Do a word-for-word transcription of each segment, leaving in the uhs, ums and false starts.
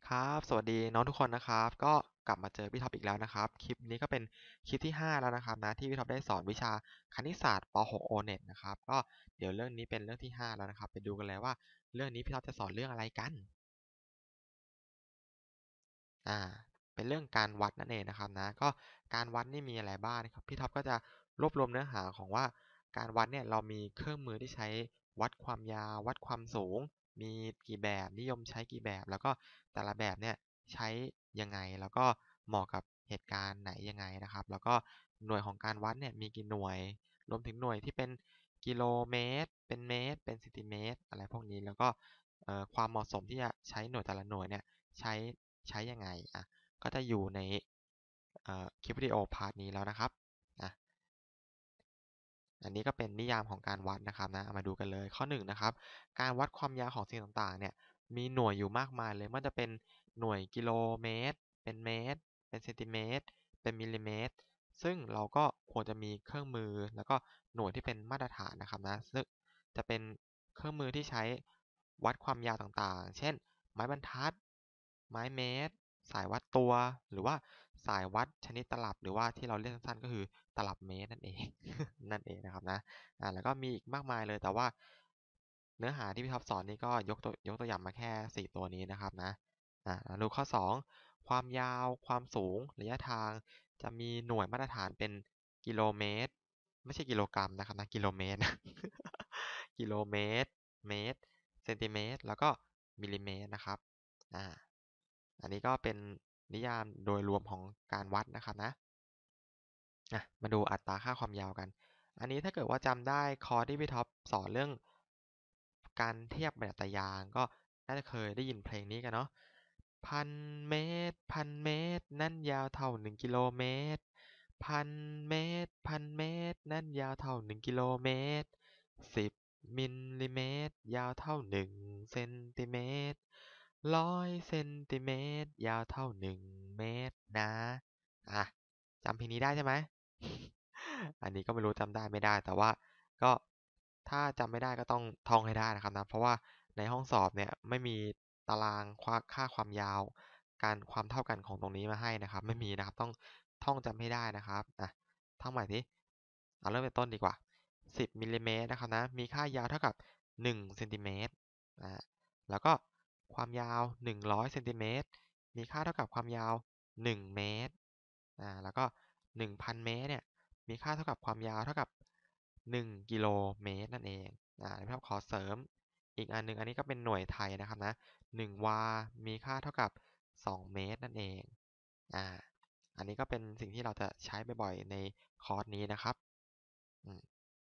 ครับสวัสดีน้องทุกคนนะครับก็กลับมาเจอพี่ท็อปอีกแล้วนะครับคลิปนี้ก็เป็นคลิปที่ห้าแล้วนะครับนะที่พี่ท็อปได้สอนวิชาคณิตศาสตร์ป .หก โอ เน็ต นะครับก็เดี๋ยวเรื่องนี้เป็นเรื่องที่ห้าแล้วนะครับไปดูกันเลยว่าเรื่องนี้พี่ท็อปจะสอนเรื่องอะไรกันอ่าเป็นเรื่องการวัดนั่นเองนะครับนะก็การวัดนี่มีอะไรบ้างนะครับพี่ท็อปก็จะรวบรวมเนื้อหาของว่าการวัดเนี่ยเรามีเครื่องมือที่ใช้วัดความยาววัดความสูงมีกี่แบบนิยมใช้กี่แบบแล้วก็แต่ละแบบเนี่ยใช้ยังไงแล้วก็เหมาะกับเหตุการณ์ไหนยังไงนะครับแล้วก็หน่วยของการวัดเนี่ยมีกี่หน่วยรวมถึงหน่วยที่เป็นกิโลเมตรเป็นเมตรเป็นเซนติเมตรอะไรพวกนี้แล้วก็ความเหมาะสมที่จะใช้หน่วยแต่ละหน่วยเนี่ยใช้ใช้ยังไงอ่ะ ก็จะอยู่ในคลิปวิดีโอพาร์ทนี้แล้วนะครับอ่ะอันนี้ก็เป็นนิยามของการวัดนะครับนะเอามาดูกันเลยข้อหนึ่งนะครับการวัดความยาวของสิ่งต่างๆเนี่ยมีหน่วยอยู่มากมายเลยมันจะเป็นหน่วยกิโลเมตรเป็นเมตรเป็นเซนติเมตรเป็นมิลลิเมตรซึ่งเราก็ควรจะมีเครื่องมือแล้วก็หน่วยที่เป็นมาตรฐานนะครับนะซึ่งจะเป็นเครื่องมือที่ใช้วัดความยาวต่างๆเช่นไม้บรรทัดไม้เมตรสายวัดตัวหรือว่าสายวัดชนิดตลับหรือว่าที่เราเรียกสั้นๆก็คือตลับเมตรนั่นเอง นั่นเองนะครับนะอ่าแล้วก็มีอีกมากมายเลยแต่ว่าเนื้อหาที่พี่ท็อปสอนนี่ก็ยกตัวยกตัวอย่างมาแค่สี่ตัวนี้นะครับนะอ่าดูข้อสองความยาวความสูงระยะทางจะมีหน่วยมาตรฐานเป็นกิโลเมตรไม่ใช่กิโลกรัมนะครับนะกิโลเมตรกิโลเมตรเมตรเซนติเมตรแล้วก็มิลลิเมตรนะครับอ่าอันนี้ก็เป็นนิยามโดยรวมของการวัดนะครับนะ อ่ะมาดูอัตราค่าความยาวกัน อันนี้ถ้าเกิดว่าจำได้คอร์สที่พี่ท็อปสอนเรื่องการเทียบแบบตารางก็น่าจะเคยได้ยินเพลงนี้กันเนาะพันเมตรพันเมตรนั่นยาวเท่าหนึ่งกิโลเมตรพันเมตรพันเมตรนั่นยาวเท่าหนึ่งกิโลเมตรสิบมิลลิเมตรยาวเท่าหนึ่งเซนติเมตรร้อยเซนติเมตรยาวเท่าหนึ่งเมตรนะอ่ะ จำเพลงนี้ได้ใช่ไหม อันนี้ก็ไม่รู้จำได้ไม่ได้ แต่ว่าก็ถ้าจำไม่ได้ก็ต้องท่องให้ได้นะครับนะ เพราะว่าในห้องสอบเนี่ยไม่มีตารางค่าความยาวการความเท่ากันของตรงนี้มาให้นะครับไม่มีนะครับต้องท่องจำให้ได้นะครับอ่ะท่องใหม่ทีเอาเริ่มเป็นต้นดีกว่าสิบมิลลิเมตรนะครับนะมีค่ายาวเท่ากับหนึ่งเซนติเมตรอ่าแล้วก็ความยาวหนึ่งร้อยเซนติเมตรมีค่าเท่ากับความยาวหนึ่งเมตร อ่าแล้วก็หนึ่งพันเมตรเนี่ยมีค่าเท่ากับความยาวเท่ากับหนึ่งกิโลเมตรนั่นเองอ่าเดี๋ยวพี่ขอเสริมอีกอันหนึ่งอันนี้ก็เป็นหน่วยไทยนะครับนะหนึ่งวามีค่าเท่ากับสองเมตรนั่นเองอ่าอันนี้ก็เป็นสิ่งที่เราจะใช้บ่อยๆในคอร์สนี้นะครับอืม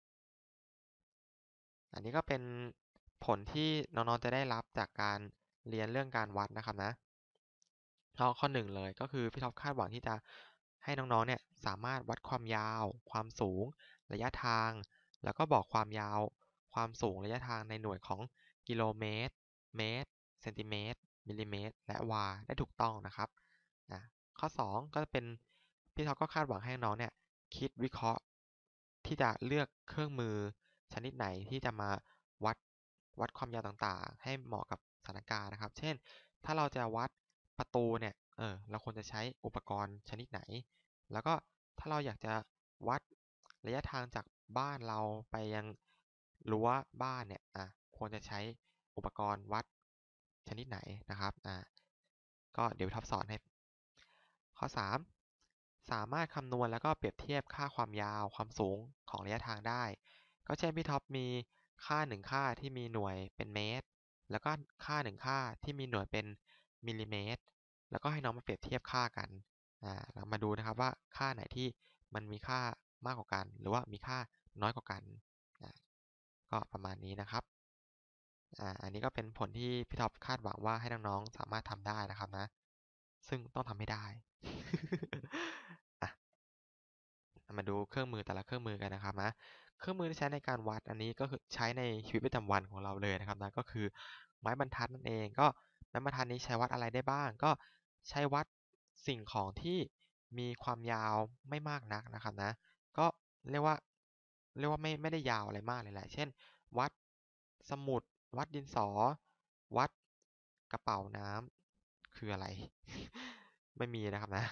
อันนี้ก็เป็นผลที่น้องๆจะได้รับจากการเรียนเรื่องการวัดนะครับนะ ข้อข้อหนึ่งเลยก็คือพี่ท็อปคาดหวังที่จะให้น้องๆเนี่ยสามารถวัดความยาวความสูงระยะทางแล้วก็บอกความยาวความสูงระยะทางในหน่วยของกิโลเมตรเมตรเซนติเมตรมิลลิเมตรและวาได้ถูกต้องนะครับนะข้อสองก็จะเป็นพี่ท็อปก็คาดหวังให้น้องเนี่ยคิดวิเคราะห์ที่จะเลือกเครื่องมือชนิดไหนที่จะมาวัดวัดความยาวต่างๆให้เหมาะกับสถานการณ์นะครับเช่นถ้าเราจะวัด ประตูเนี่ยเออเราควรจะใช้อุปกรณ์ชนิดไหน แล้วก็ถ้าเราอยากจะวัดระยะทางจากบ้านเราไปยังรั้วบ้านเนี่ยอ่ะควรจะใช้อุปกรณ์วัดชนิดไหนนะครับอ่าก็เดี๋ยวท็อปสอนให้ข้อสามสามารถคำนวณแล้วก็เปรียบเทียบค่าความยาวความสูงของระยะทางได้ก็เช่นพี่ท็อปมีค่าหนึ่งค่าที่มีหน่วยเป็นเมตรแล้วก็ค่าหนึ่งค่าที่มีหน่วยเป็นมิลลิเมตร แล้วก็ให้น้องมาเปรียบเทียบค่ากันอ่าเรามาดูนะครับว่าค่าไหนที่มันมีค่ามากกว่ากัน หรือว่ามีค่าน้อยกว่ากันอ่าก็ประมาณนี้นะครับอ่าอันนี้ก็เป็นผลที่พี่ท็อปคาดหวังว่าให้น้องๆสามารถทำได้นะครับนะซึ่งต้องทำให้ได้อ่ะมาดูเครื่องมือแต่ละเครื่องมือกันนะครับนะเครื่องมือที่ใช้ในการวัดอันนี้ก็คือใช้ในชีวิตประจำวันของเราเลยนะครับนะก็คือไม้บรรทัดนั่นเองก็ไม้บรรทัดนี้ใช้วัดอะไรได้บ้างก็ใช้วัดสิ่งของที่มีความยาวไม่มากนักนะครับนะก็เรียกว่าเรียกว่าไม่ไม่ได้ยาวอะไรมากเลยแหละเช่นวัดสมุดวัดดินสอวัดกระเป๋าน้ำคืออะไร ไม่มีนะครับนะ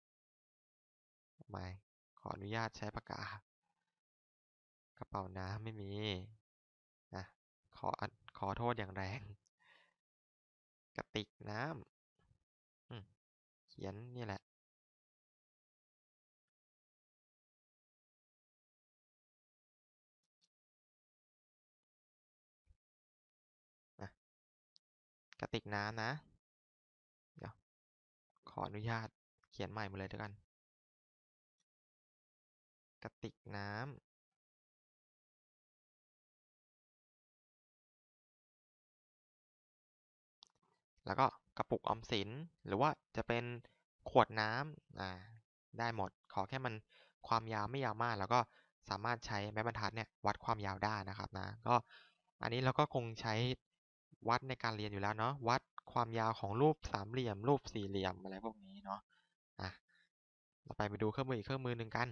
ไม่ขออนุญาตใช้ปากกากระเป๋าน้ำไม่มีนะขอขอโทษอย่างแรงกระติกน้ำอืมเขียนนี่แหละนะกระติกน้ำนะเดี๋ยวขออนุญาตเขียนใหม่หมดเลยด้วยกันกระติกน้ำ แล้วก็กระปุกออมสินหรือว่าจะเป็นขวดน้ำอ่าได้หมดขอแค่มันความยาวไม่ยาวมากแล้วก็สามารถใช้ไม้บรรทัดเนี่ยวัดความยาวได้นะครับนะก็อันนี้เราก็คงใช้วัดในการเรียนอยู่แล้วเนาะวัดความยาวของรูปสามเหลี่ยมรูปสี่เหลี่ยมอะไรพวกนี้เนาะอ่ะเราไปไปดูเครื่องมืออีกเครื่องมือหนึ่งกัน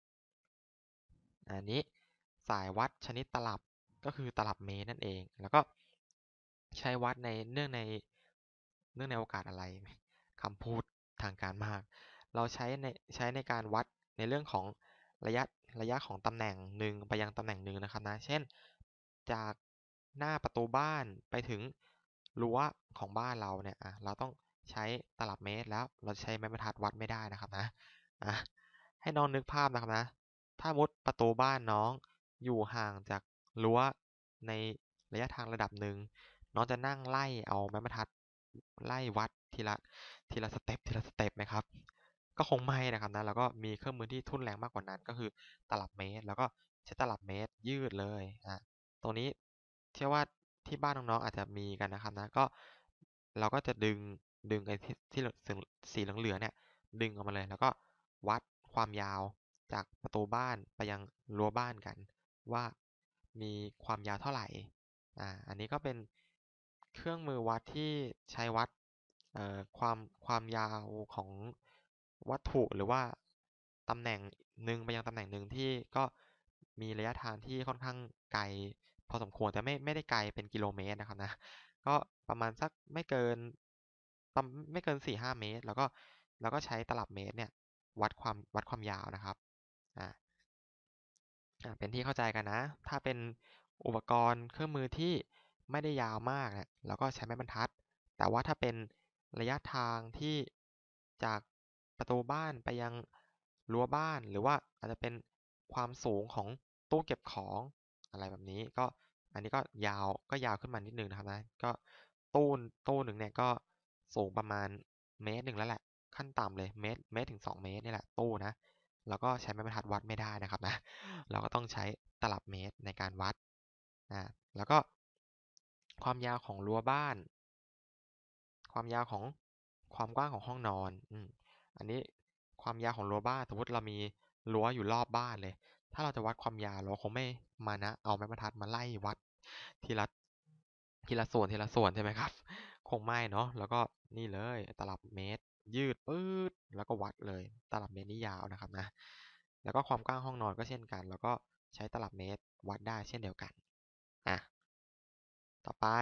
อันนี้สายวัดชนิดตลับก็คือตลับเมตรนั่นเองแล้วก็ใช้วัดในเนื่องในเนื่องในโอกาสอะไรคำพูดทางการมากเราใช้ในใช้ในการวัดในเรื่องของระยะระยะของตำแหน่งหนึ่งไปยังตำแหน่งหนึ่งนะครับนะเช่นจากหน้าประตูบ้านไปถึงรั้วของบ้านเราเนี่ยอ่ะเราต้องใช้ตลับเมตรแล้วเราใช้ไม้บรรทัดวัดไม่ได้นะครับนะอ่ะให้น้องนึกภาพนะครับนะ ถ้ามุดประตูบ้านน้องอยู่ห่างจากรั้วในระยะทางระดับหนึ่งน้องจะนั่งไล่เอาไม้บรรทัดไล่วัดทีละทีละสเต็ปทีละสเต็ปไหมครับก็คงไม่นะครับนะแล้วก็มีเครื่องมือที่ทุ่นแรงมากกว่านั้นก็คือตลับเมตรแล้วก็ใช้ตลับเมตรยืดเลยอ่ะตรงนี้เชื่อว่าที่บ้านน้องๆอาจจะมีกันนะครับนะก็เราก็จะดึงดึงไอ้ที่ที่สีเหลืองๆเนี่ยดึงออกมาเลยแล้วก็วัดความยาว จากประตูบ้านไปยังรั้วบ้านกันว่ามีความยาวเท่าไหร่อ่าอันนี้ก็เป็นเครื่องมือวัดที่ใช้วัดเอ่อความความยาวของวัตถุหรือว่าตำแหน่งหนึ่งไปยังตำแหน่งหนึ่งที่ก็มีระยะทางที่ค่อนข้างไกลพอสมควรแต่ไม่ไม่ได้ไกลเป็นกิโลเมตรนะครับนะก็ประมาณสักไม่เกินประมาณไม่เกินสี่ห้าเมตรแล้วก็แล้วก็ใช้ตลับเมตรเนี่ยวัดความวัดความยาวนะครับ อ่าอ่าเป็นที่เข้าใจกันนะ ถ้าเป็นอุปกรณ์เครื่องมือที่ไม่ได้ยาวมากเนี่ยเราก็ใช้ไม้บรรทัด แต่ว่าถ้าเป็นระยะทางที่จากประตูบ้านไปยังรั้วบ้านหรือว่าอาจจะเป็นความสูงของตู้เก็บของอะไรแบบนี้ก็อันนี้ก็ยาวก็ยาวขึ้นมานิดนึงนะครับนะก็ตู้ตู้หนึ่งเนี่ยก็สูงประมาณเมตรหนึ่งแล้วแหละขั้นต่ำเลยเมตรเมตรถึงสองเมตรนี่แหละตู้นะ แล้วก็ใช้ไม้บรรทัดวัดไม่ได้นะครับนะเราก็ต้องใช้ตลับเมตรในการวัดอ่าแล้วก็ความยาวของรั้วบ้านความยาวของความกว้างของห้องนอนอืมอันนี้ความยาวของรั้วบ้านสมมติเรามีรั้วอยู่รอบบ้านเลยถ้าเราจะวัดความยาวเราคงไม่มานะเอาไม้บรรทัดมาไล่วัดทีละทีละส่วนทีละส่วนใช่ไหมครับคงไม่เนาะแล้วก็นี่เลยตลับเมตรยืดปื๊ดแล้วก็วัดเลยตลับเมตรนี่ยาวนะครับนะ แล้วก็ความกว้างห้องนอนก็เช่นกันแล้วก็ใช้ตลับเมตรวัดได้เช่นเดียวกันอ่ะต่อไป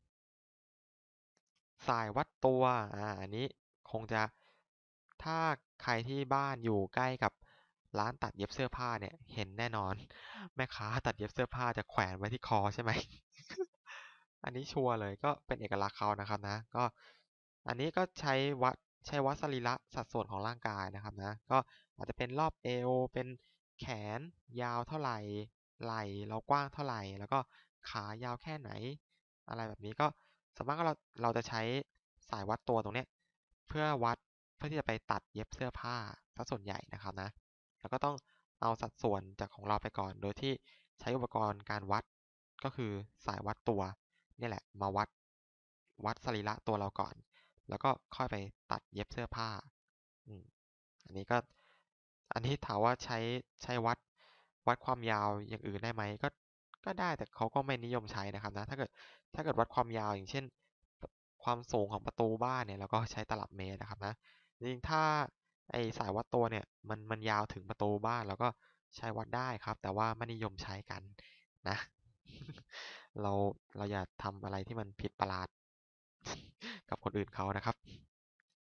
สายวัดตัวอ่าอันนี้คงจะถ้าใครที่บ้านอยู่ใกล้กับร้านตัดเย็บเสื้อผ้าเนี่ยเห็นแน่นอนแม่ค้าตัดเย็บเสื้อผ้าจะแขวนไว้ที่คอใช่ไหมอันนี้ชัวร์เลยก็เป็นเอกลักษณ์เขานะครับนะก็อันนี้ก็ใช้วัดใช้วัดสรีระสัดส่วนของร่างกายนะครับนะก็อาจจะเป็นรอบเอวเป็นแขนยาวเท่าไหร่ไหล่เรากว้างเท่าไหร่แล้วก็ขายาวแค่ไหนอะไรแบบนี้ก็ส่วนมากก็เราเราจะใช้สายวัดตัวตรงเนี้ยเพื่อวัดเพื่อที่จะไปตัดเย็บเสื้อผ้าซะส่วนใหญ่นะครับนะแล้วก็ต้องเอาสัดส่วนจากของเราไปก่อนโดยที่ใช้อุปกรณ์การวัดก็คือสายวัดตัว นี่แหละมาวัดวัดสรีระตัวเราก่อนแล้วก็ค่อยไปตัดเย็บเสื้อผ้าอืมอันนี้ก็อันนี้ถามว่าใช้ใช้วัดวัดความยาวอย่างอื่นได้ไหมก็ก็ได้แต่เขาก็ไม่นิยมใช้นะครับนะถ้าเกิดถ้าเกิดวัดความยาวอย่างเช่นความสูงของประตูบ้านเนี่ยเราก็ใช้ตลับเมตรนะครับนะจริงๆถ้าไอสายวัดตัวเนี่ยมันมันยาวถึงประตูบ้านเราก็ใช้วัดได้ครับแต่ว่าไม่นิยมใช้กันนะเราเราอย่าทำอะไรที่มันผิดประหลาดกับคนอื่นเขานะครับ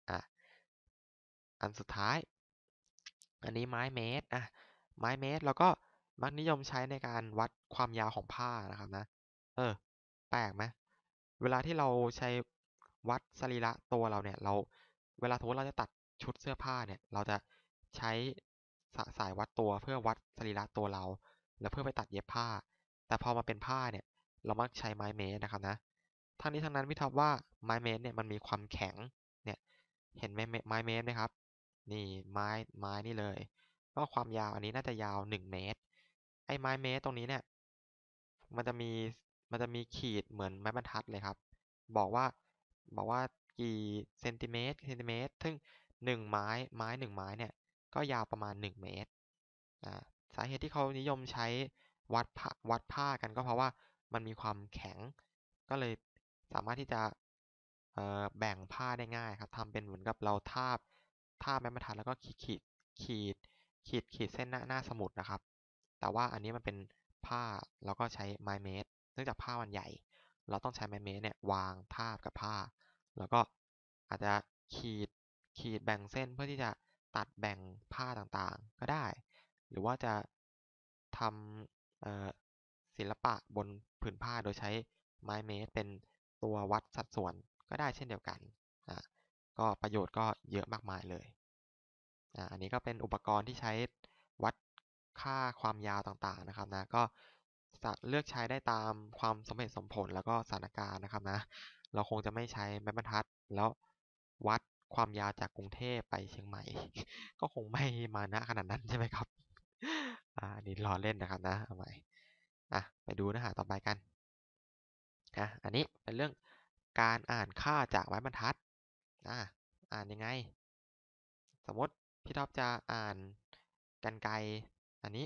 อ่ะอันสุดท้ายอันนี้ไม้เมตรอ่ะไม้เมตรเราก็มักนิยมใช้ในการวัดความยาวของผ้านะครับนะเออแปลกไหมเวลาที่เราใช้วัดสรีระตัวเราเนี่ยเราเวลาสมมติเราจะตัดชุดเสื้อผ้าเนี่ยเราจะใช้สสายวัดตัวเพื่อวัดสรีระตัวเราแล้วเพื่อไปตัดเย็บผ้าแต่พอมาเป็นผ้าเนี่ยเรามักใช้ไม้เมตรนะครับนะทั้งนี้ทั้งนั้นพี่ท็อปว่าไม้เมตรเนี่ยมันมีความแข็งเนี่ยเห็นไหมไม้เมตรไหมครับนี่ไม้ไม้นี่เลยก็ความยาวอันนี้น่าจะยาวหนึ่งเมตรไอ้ไม้เมตรตรงนี้เนี่ยมันจะมีมันจะมีขีดเหมือนไม้บรรทัดเลยครับบอกว่าบอกว่ากี่เซนติเมตรเซนติเมตรซึ่งหนึ่งไม้ไม้หนึ่งไม้เนี่ยก็ยาวประมาณหนึ่งเมตรอ่าสาเหตุที่เขานิยมใช้วัดผ้าวัดผ้ากันก็เพราะว่ามันมีความแข็งก็เลยสามารถที่จะเอ่อแบ่งผ้าได้ง่ายครับทำเป็นเหมือนกับเราทาบทาบไม้บรรทัดแล้วก็ขีดขีดขีดขีดขีดเส้นหน้าหน้าสมุดนะครับแต่ว่าอันนี้มันเป็นผ้าเราก็ใช้ไม้เมตรเนื่องจากผ้ามันใหญ่เราต้องใช้ไม้เมตรเนี่ยวางทาบกับผ้าแล้วก็อาจจะขีดขีดแบ่งเส้นเพื่อที่จะตัดแบ่งผ้าต่างๆก็ได้หรือว่าจะทำเอ่อศิลปะบนผืนผ้าโดยใช้ไม้เมตรเป็นตัววัดสัดส่วนก็ได้เช่นเดียวกันอ่าก็ประโยชน์ก็เยอะมากมายเลยอ่าอันนี้ก็เป็นอุปกรณ์ที่ใช้วัดค่าความยาวต่างๆนะครับนะก็จะเลือกใช้ได้ตามความสมเหตุสมผลแล้วก็สถานการณ์นะครับนะเราคงจะไม่ใช้ไม้บรรทัดแล้ววัดความยาวจากกรุงเทพไปเชียงใหม่ ก็คงไม่มานะขนาดนั้นใช่ไหมครับอ่าอันนี้ล้อเล่นนะครับนะเอาใหม่อ่ะไปดูเนื้อหาต่อไปกันอ่ะอันนี้เป็นเรื่องการอ่านค่าจากไม้บรรทัดอ่ะอ่านยังไงสมมติพี่ท็อปจะอ่านกรรไกรอันนี้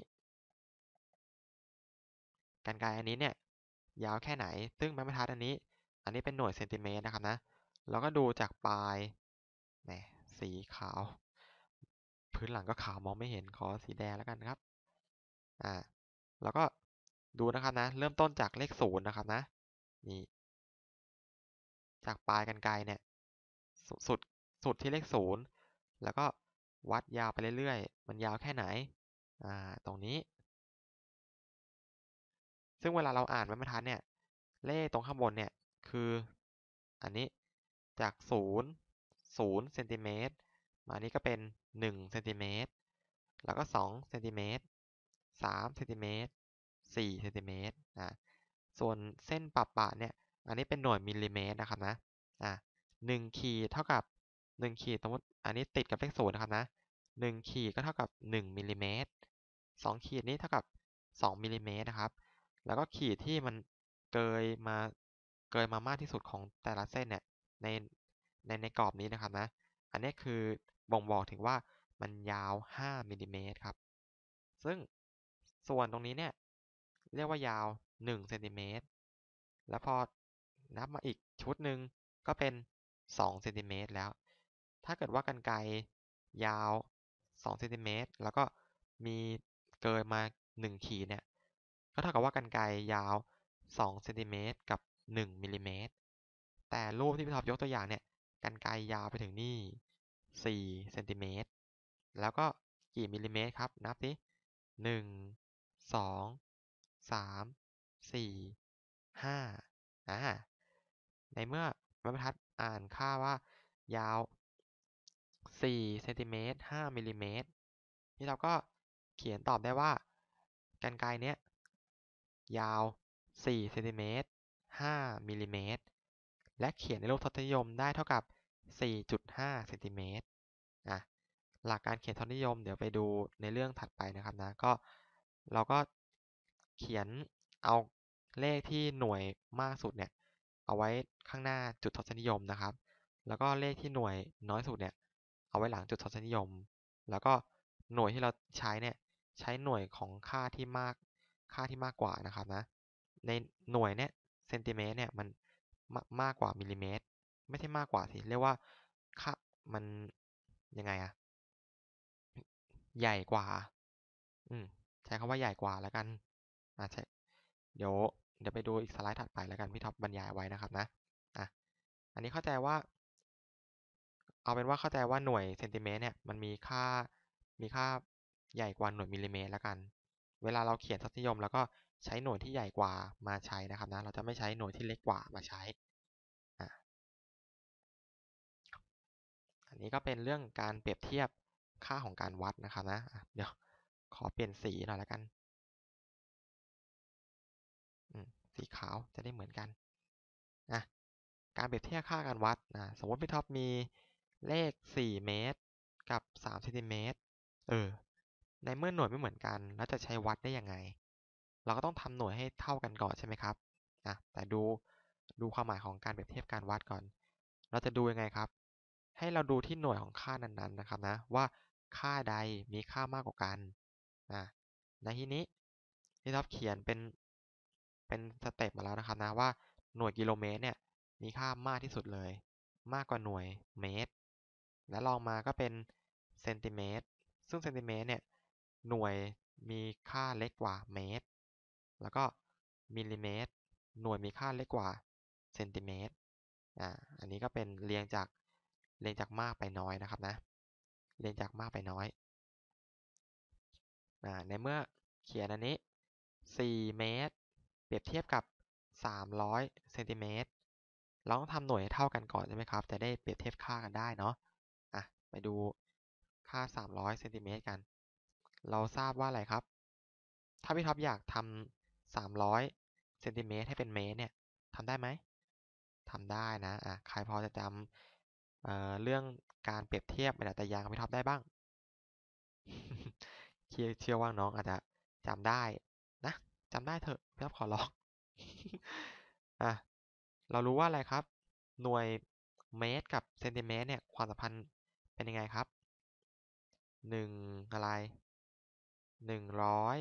กรรไกรอันนี้เนี่ยยาวแค่ไหนซึ่งไม้บรรทัดอันนี้อันนี้เป็นหน่วยเซนติเมตรนะครับนะเราก็ดูจากปลายแหมสีขาวพื้นหลังก็ขาวมองไม่เห็นขอสีแดงแล้วกันครับอ่าแล้วก็ดูนะครับนะเริ่มต้นจากเลขศูนย์นะครับนะนี่จากปลายกรรไกรเนี่ยสุดสุดสุดที่เลขศูนย์แล้วก็วัดยาวไปเรื่อยๆมันยาวแค่ไหนอ่าตรงนี้ซึ่งเวลาเราอ่านไม้บรรทัดเนี่ยเลขตรงข้างบนเนี่ยคืออันนี้จากศูนย์ศูนย์เซนติเมตรมานี้ก็เป็นหนึ่งเซนติเมตรแล้วก็สองเซนติเมตรสามเซนติเมตรสี่เซนติเมตรอ่าส่วนเส้นปะปะเนี่ยอันนี้เป็นหน่วยมิลลิเมตรนะครับนะอ่าหนึ่งขีดเท่ากับหนึ่งขีดสมมติอันนี้ติดกับเลขศูนย์นะครับนะหนึ่งขีดก็เท่ากับหนึ่งมิลลิเมตรสองขีดนี้เท่ากับสองมิลลิเมตรนะครับแล้วก็ขีดที่มันเกยมาเกยมามากที่สุดของแต่ละเส้นเนี่ยในในในกรอบนี้นะครับนะอันนี้คือบ่งบอกถึงว่ามันยาวห้ามิลลิเมตรครับซึ่งส่วนตรงนี้เนี่ยเรียกว่ายาวหนึ่งเซนติเมตรแล้วพอนับมาอีกชุดหนึ่งก็เป็นสองเซนติเมตรแล้วถ้าเกิดว่ากรรไกรยาวสองเซนติเมตรแล้วก็มีเกินมาหนึ่งขีดเนี่ยก็เท่ากับว่ากรรไกรยาวสองเซนติเมตรกับหนึ่งมิลลิเมตรแต่รูปที่พี่ท็อปยกตัวอย่างเนี่ยกรรไกรยาวไปถึงนี่สี่เซนติเมตรแล้วก็กี่มิลลิเมตรครับนับสิหนึ่งสองสามสี่ห้าอ่าในเมื่อไม้บรรทัดอ่านค่าว่ายาวสี่เซนติเมตรห้ามิลลิเมตรนี่เราก็เขียนตอบได้ว่ากรรไกรเนี้ยยาวสี่เซนติเมตรห้ามิลลิเมตรและเขียนในรูปทศนิยมได้เท่ากับสี่จุดห้าเซนติเมตรอ่ะหลักการเขียนทศนิยมเดี๋ยวไปดูในเรื่องถัดไปนะครับนะก็เราก็เขียนเอาเลขที่หน่วยมากสุดเนี่ยเอาไว้ข้างหน้าจุดทศนิยมนะครับแล้วก็เลขที่หน่วยน้อยสุดเนี่ยเอาไว้หลังจุดทศนิยมแล้วก็หน่วยที่เราใช้เนี่ยใช้หน่วยของค่าที่มากค่าที่มากกว่านะครับนะในหน่วยเนี่ยเซนติเมตรเนี่ยมันมามากกว่ามิลลิเมตรไม่ใช่มากกว่าสิเรียกว่าค่ามันยังไงอะใหญ่กว่าอืมใช้คำว่าใหญ่กว่าแล้วกันอ่าใช่เดี๋ยวเดี๋ยวไปดูอีกสไลด์ถัดไปแล้วกันพี่ท็อปบรรยายไว้นะครับนะอ่ะอันนี้เข้าใจว่าเอาเป็นว่าเข้าใจว่าหน่วยเซนติเมตรเนี่ยมันมีค่ามีค่าใหญ่กว่าหน่วยมิลลิเมตรแล้วกันเวลาเราเขียนทศนิยมแล้วก็ใช้หน่วยที่ใหญ่กว่ามาใช้นะครับนะเราจะไม่ใช้หน่วยที่เล็กกว่ามาใช้อ่ะอันนี้ก็เป็นเรื่องการเปรียบเทียบค่าของการวัดนะครับนะอ่ะเดี๋ยวขอเปลี่ยนสีหน่อยแล้วกันอืมสีขาวจะได้เหมือนกันอ่ะการเปรียบเทียบค่าการวัดนะสมมติพี่ท็อปมีเลขสี่เมตรกับสามเซนติเมตรเออในเมื่อหน่วยไม่เหมือนกันแล้วจะใช้วัดได้ยังไงเราก็ต้องทำหน่วยให้เท่ากันก่อนใช่ไหมครับนะแต่ดูดูความหมายของการเปรียบเทียบการวัดก่อนเราจะดูยังไงครับให้เราดูที่หน่วยของค่านั้นๆนะครับนะว่าค่าใดมีค่ามากกว่ากันนะในที่นี้ที่ท็อปเขียนเป็นเป็นสเต็ปมาแล้วนะครับนะว่าหน่วยกิโลเมตรเนี่ยมีค่ามากที่สุดเลยมากกว่าหน่วยเมตรและลองมาก็เป็นเซนติเมตรซึ่งเซนติเมตรเนี่ยหน่วยมีค่าเล็กกว่าเมตรแล้วก็มิลลิเมตรหน่วยมีค่าเล็กกว่าเซนติเมตรอ่าอันนี้ก็เป็นเรียงจากเรียงจากมากไปน้อยนะครับนะเรียงจากมากไปน้อยอ่าในเมื่อเขียนอันนี้สี่เมตรเปรียบเทียบกับสามร้อยเซนติเมตรเราต้องทำหน่วยให้เท่ากันก่อนใช่ไหมครับจะได้เปรียบเทียบค่ากันได้เนาะอ่ะไปดูค่าสามร้อยเซนติเมตรกันเราทราบว่าอะไรครับถ้าพี่ท็อปอยากทำสามร้อยเซนติเมตรให้เป็นเมตรเนี่ยทำได้ไหมทำได้นะอ่ะใครพอจะจำเอ่อเรื่องการเปรียบเทียบเป็นอัตรายางกับพี่ท็อปได้บ้าง เชื่อเชื่อว่าน้องอาจจะจำได้นะจำได้เถอะพี่ท็อปขอร้องอ่ะเรารู้ว่าอะไรครับหน่วยเมตรกับเซนติเมตรเนี่ยความสัมพันธ์เป็นยังไงครับหนึ่งอะไรหนึ่งร้อย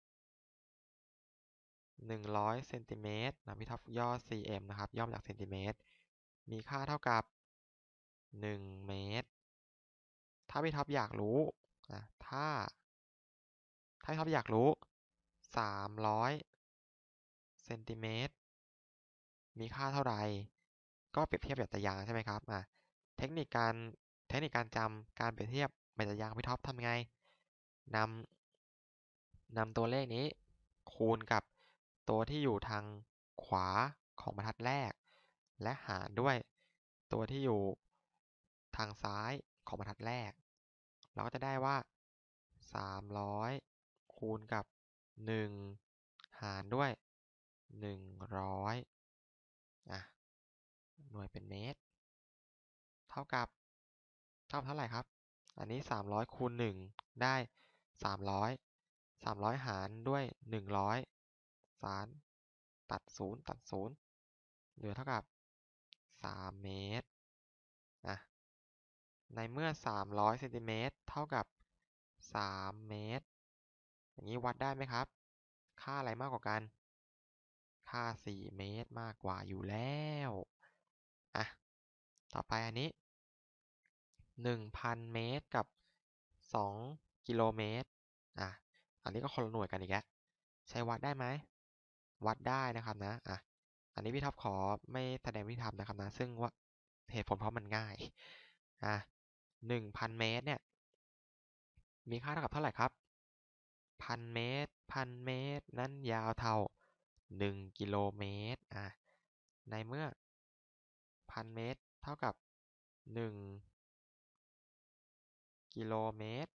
หนึ่งร้อยเซนติเมตรนะพี่ท็อปย่อ ซี เอ็ม นะครับย่อมาจากเซนติเมตรมีค่าเท่ากับหนึ่งเมตรถ้าพี่ท็อปอยากรู้นะถ้าถ้าพี่ท็อปอยากรู้สามร้อยเซนติเมตรมีค่าเท่าไหร่ก็เปรียบเทียบแบบตารางใช่ไหมครับอ่ะเทคนิคการเทคนิคการจำการเปรียบเทียบแบบตารางพี่ท็อปทำไงนำนำตัวเลขนี้คูณกับตัวที่อยู่ทางขวาของบรรทัดแรกและหารด้วยตัวที่อยู่ทางซ้ายของบรรทัดแรกเราก็จะได้ว่าสามร้อยคูณกับหนึ่งหารด้วยหนึ่งร้อยอ่ะหน่วยเป็นเมตรเท่ากับเท่าเท่าไหร่ครับอันนี้สามร้อยคูณหนึ่งได้สามร้อยสามร้อยหารด้วยหนึ่งร้อยสารตัดศูนย์ตัดศูนย์เหลือเท่ากับสามเมตรอ่ะในเมื่อสามร้อยเซนติเมตรเท่ากับสามเมตรอย่างนี้วัดได้ไหมครับค่าอะไรมากกว่ากันค่าสี่เมตรมากกว่าอยู่แล้วอ่ะต่อไปอันนี้หนึ่งพันเมตรกับสองกิโลเมตรอ่ะอันนี้ก็คนละหน่วยกันอีกแล้วใช้วัดได้ไหมวัดได้นะครับนะอ่ะอันนี้พี่ท็อปขอไม่แสดงวิธีทำนะครับนะซึ่งว่าเหตุผลเพราะมันง่ายอ่ะหนึ่งพันเมตรเนี่ยมีค่าเท่ากับเท่าไหร่ครับพันเมตรพันเมตรนั้นยาวเท่าหนึ่งกิโลเมตรอ่ะในเมื่อพันเมตรเท่ากับหนึ่งกิโลเมตร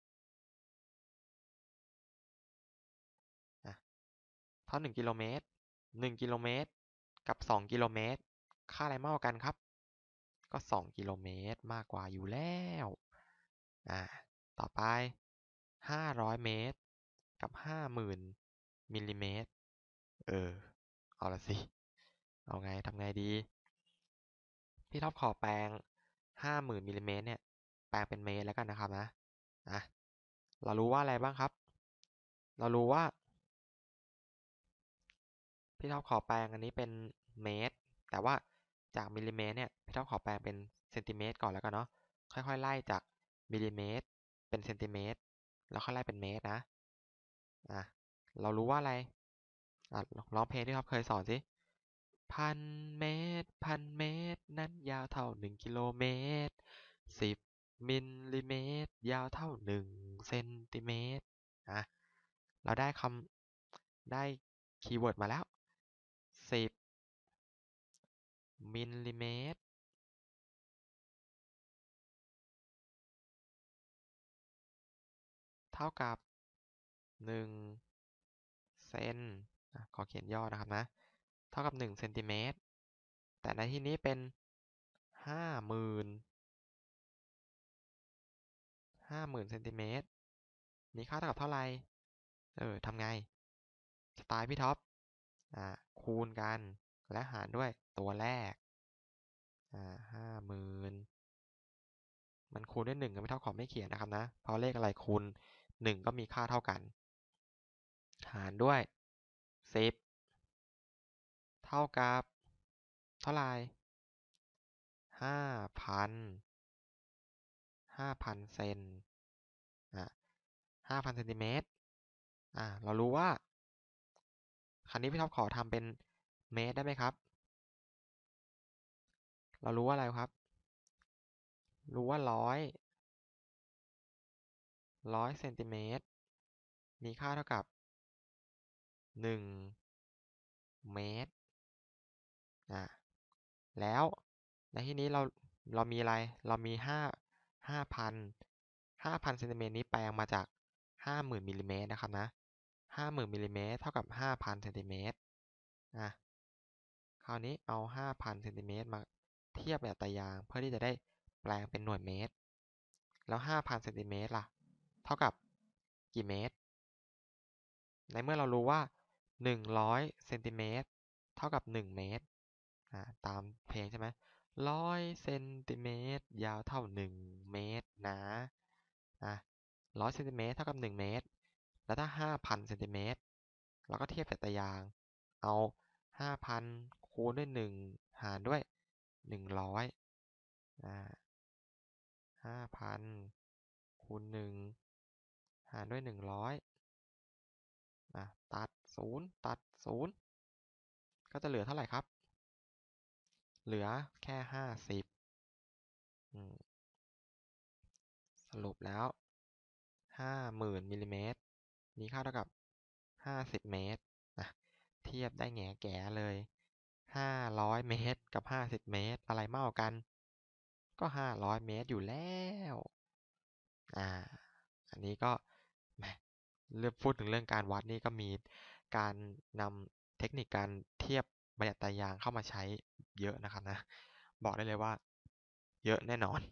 อ่ะเท่าหนึ่งกิโลเมตรหนึ่งกิโลเมตรกับสองกิโลเมตรค่าอะไรมากกว่ากันครับก็สองกิโลเมตรมากกว่าอยู่แล้วอ่าต่อไปห้าร้อยเมตรกับห้าหมื่นมิลลิเมตรเออเอาละสิเอาไงทำไงดีพี่ท็อปขอแปลงห้าหมื่นมิลลิเมตรเนี่ยแปลงเป็นเมตรแล้วกันนะครับนะอ่ะเรารู้ว่าอะไรบ้างครับเรารู้ว่า พี่ท็อปขอแปลงอันนี้เป็นเมตรแต่ว่าจากมิลลิเมตรเนี่ยพี่ท็อปขอแปลงเป็นเซนติเมตรก่อนแล้วกันเนาะค่อยๆไล่จากมิลลิเมตรเป็นเซนติเมตรแล้วค่อยไล่เป็นเมตรนะอ่ะเรารู้ว่าอะไรอ่ะร้องเพลงที่ท็อปเคยสอนสิพันเมตรพันเมตรนั้นยาวเท่าหนึ่งกิโลเมตรสิบมิลลิเมตรยาวเท่าหนึ่งเซนติเมตรอ่ะเราได้คำได้คีย์เวิร์ดมาแล้วสิบมิลลิเมตรเท่ากับหนึ่งเซนขอเขียนย่อนะครับนะเท่ากับหนึ่งเซนติเมตรแต่ในที่นี้เป็นห้าหมื่นห้าหมื่นเซนติเมตรมีค่าเท่ากับเท่าไหร่เออทำไงสไตล์พี่ท็อปอ่าคูณกันและหารด้วยตัวแรกอ่าห้าหมื่นมันคูณด้วยหนึ่งก็ไม่เท่าขอไม่เขียนนะครับนะเพราะเลขอะไรคูณหนึ่งก็มีค่าเท่ากันหารด้วยสิบเท่ากับเท่าไหร่ห้าพันห้าพันเซนอ่ะห้าพันเซนติเมตรอ่ะเรารู้ว่าคราวนี้พี่ท็อปขอทำเป็นเมตรได้ไหมครับเรารู้ว่าอะไรครับรู้ว่าร้อยร้อยเซนติเมตรมีค่าเท่ากับหนึ่งเมตรอ่ะแล้วในที่นี้เราเรามีอะไรเรามีห้าห้าพันห้าพันเซนติเมตรนี้แปลงมาจากห้าหมื่นมิลลิเมตรนะครับนะห้าหมื่นมิลลิเมตรเท่ากับห้าพันเซนติเมตรอ่ะคราวนี้เอาห้าพันเซนติเมตรมาเทียบแบบตารางเพื่อที่จะได้แปลงเป็นหน่วยเมตรแล้วห้าพันเซนติเมตรล่ะเท่ากับกี่เมตรในเมื่อเรารู้ว่าหนึ่งร้อยเซนติเมตรเท่ากับหนึ่งเมตรอ่าตามเพลงใช่ไหมร้อยเซนติเมตรยาวเท่าหนึ่งเมตรนะอ่ะร้อยเซนติเมตรเท่ากับหนึ่งเมตรแล้วถ้าห้าพันเซนติเมตรเราก็เทียบแบบตารางเอาห้าพันคูณด้วยหนึ่งหารด้วยหนึ่งร้อยอ่าห้าพันคูณหนึ่งหารด้วยหนึ่งร้อยอ่ะตัดศูนย์ตัดศูนย์ก็จะเหลือเท่าไหร่ครับเหลือแค่ห้าสิบสรุปแล้วห้าหมื่นมิลลิเมตรมีค่าเท่ากับห้าสิบเมตรนะเทียบได้แง่แก่เลยห้าร้อยเมตรกับห้าสิบเมตรอะไรมากกว่ากันก็ห้าร้อยเมตรอยู่แล้วอ่าอันนี้ก็แหมเรื่องพูดถึงเรื่องการวัดนี่ก็มีการนำเทคนิคการเทียบบัญญัติตารางเข้ามาใช้เยอะนะครับนะบอกได้เลยว่าเยอะแน่นอน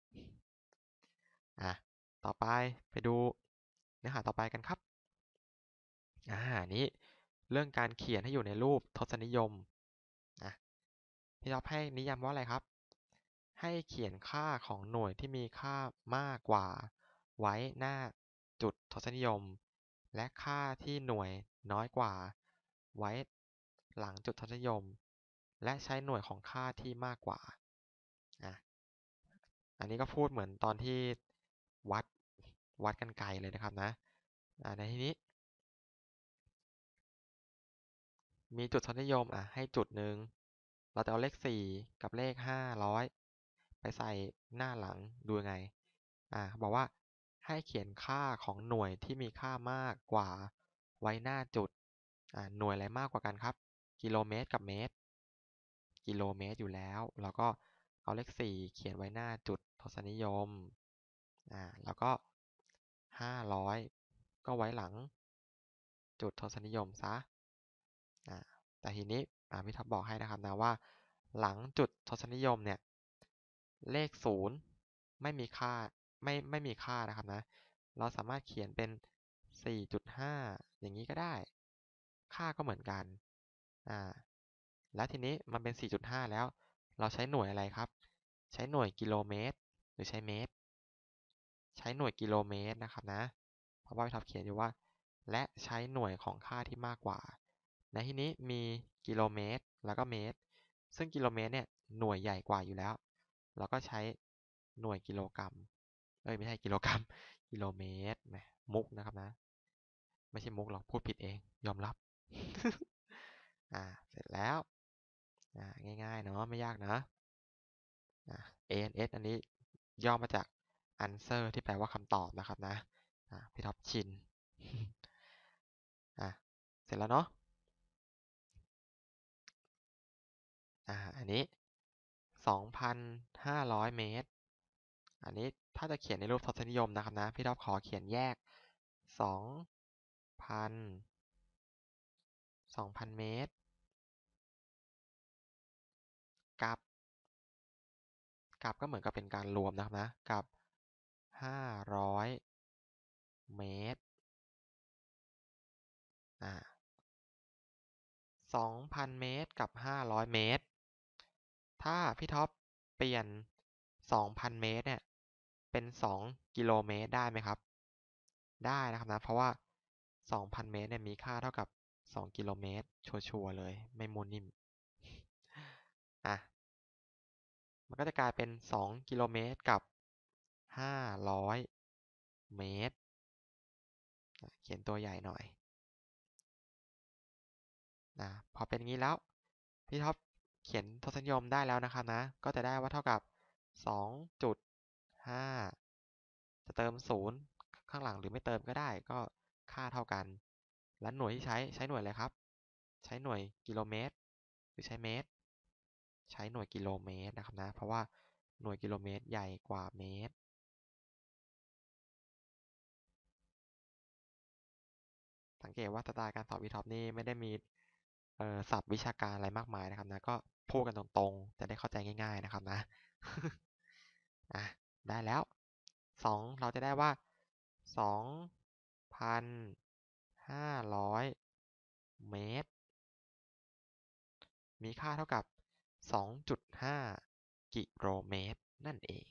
อ่ะต่อไปไปดูเนื้อหาต่อไปกันครับอ่านี้เรื่องการเขียนให้อยู่ในรูปทศนิยมนะพี่ท็อปให้นิยามว่าอะไรครับให้เขียนค่าของหน่วยที่มีค่ามากกว่าไว้หน้าจุดทศนิยมและค่าที่หน่วยน้อยกว่าไว้หลังจุดทศนิยมและใช้หน่วยของค่าที่มากกว่าอ่ะอันนี้ก็พูดเหมือนตอนที่วัดวัดกันไกลเลยนะครับนะอ่าในที่นี้มีจุดทศนิยมอ่ะให้จุดหนึ่งเราจะเอาเลขสี่กับเลขห้าร้อยไปใส่หน้าหลังดูยังไงอ่าบอกว่าให้เขียนค่าของหน่วยที่มีค่ามากกว่าไว้หน้าจุดอ่าหน่วยอะไรมากกว่ากันครับกิโลเมตรกับเมตรกิโลเมตรอยู่แล้วเราก็เอาเลขสี่เขียนไว้หน้าจุดทศนิยมอ่าแล้วก็ห้าร้อยก็ไว้หลังจุดทศนิยมซะอ่าแต่ทีนี้อ่าพี่ท็อปบอกให้นะครับนะว่าหลังจุดทศนิยมเนี่ยเลขศูนย์ไม่มีค่าไม่ไม่มีค่านะครับนะเราสามารถเขียนเป็นสี่จุดห้าอย่างนี้ก็ได้ค่าก็เหมือนกันอ่าแล้วทีนี้มันเป็นสี่จุดห้าแล้วเราใช้หน่วยอะไรครับใช้หน่วยกิโลเมตรหรือใช้เมตรใช้หน่วยกิโลเมตรนะครับนะเพราะว่าพี่ท็อปเขียนอยู่ว่าและใช้หน่วยของค่าที่มากกว่าในที่นี้มีกิโลเมตรแล้วก็เมตรซึ่งกิโลเมตรเนี่ยหน่วยใหญ่กว่าอยู่แล้วเราก็ใช้หน่วยกิโลกรัมเอ้ยไม่ใช่กิโลกรัมกิโลเมตรแหมมุกนะครับนะไม่ใช่มุกหรอกพูดผิดเองยอมรับอ่าเสร็จแล้วอ่าง่ายๆเนาะไม่ยากนะอ่า เอ เอ็น เอส อันนี้ย่อมาจาก answer ที่แปลว่าคำตอบนะครับนะพี่ท็อปชินอ่ะเสร็จแล้วเนาะอ่าอันนี้สองพันห้าร้อยเมตรอันนี้ถ้าจะเขียนในรูปทศนิยมนะครับนะพี่ท็อปขอเขียนแยกสองพันสองพันเมตรกับกับก็เหมือนกับเป็นการรวมนะครับนะกับห้าร้อยเมตรอ่าสองพันเมตรกับห้าร้อยเมตรถ้าพี่ท็อปเปลี่ยนสองพันเมตรเนี่ยเป็นสองกิโลเมตรได้ไหมครับได้นะครับนะเพราะว่าสองพันเมตรเนี่ยมีค่าเท่ากับสองกิโลเมตรชัวร์ๆเลยไม่มูนิ่มอ่ะมันก็จะกลายเป็นสองกิโลเมตรกับห้าร้อยเมตรเขียนตัวใหญ่หน่อยนะพอเป็นงี้แล้วพี่ท็อปเขียนทศนิยมได้แล้วนะครับนะก็จะได้ว่าเท่ากับสองจุดห้าจะเติมศูนย์ข้างหลังหรือไม่เติมก็ได้ก็ค่าเท่ากันและหน่วยที่ใช้ใช้หน่วยอะไรครับใช้หน่วยกิโลเมตรหรือใช้เมตรใช้หน่วยกิโลเมตรนะครับนะเพราะว่าหน่วยกิโลเมตรใหญ่กว่าเมตรสังเกตว่าสไตล์การสอบวีท็อปนี่ไม่ได้มีเอ่อศัพท์วิชาการอะไรมากมายนะครับนะก็พูดกันตรงๆจะได้เข้าใจง่ายๆนะครับนะอ่ะได้แล้วสองเราจะได้ว่าสองพันห้าร้อยเมตรมีค่าเท่ากับสองจุดห้ากิโลเมตรนั่นเอง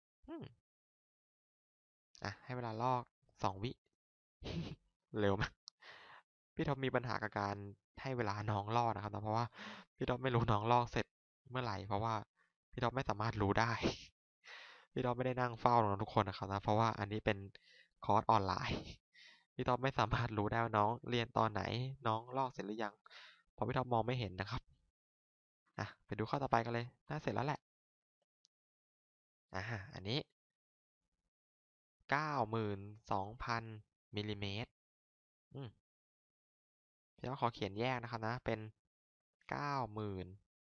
อ่ะให้เวลาลอกสองวิเร็วมากพี่ท็อปมีปัญหากับการให้เวลาน้องลอกนะครับนะเพราะว่าพี่ท็อปไม่รู้น้องลอกเสร็จเมื่อไหร่เพราะว่าพี่ท็อปไม่สามารถรู้ได้พี่ท็อปไม่ได้นั่งเฝ้าน้องทุกคนนะครับนะเพราะว่าอันนี้เป็นคอร์สออนไลน์พี่ท็อปไม่สามารถรู้ได้ว่าน้องเรียนตอนไหนน้องลอกเสร็จหรือยังเพราะพี่ท็อปมองไม่เห็นนะครับอ่ะไปดูข้อต่อไปกันเลยน่าเสร็จแล้วแหละอ่าอันนี้เก้าหมื่นสองพันมิลลิเมตรอืมพี่ท็อปขอเขียนแยกนะครับนะเป็นเก้าหมื่น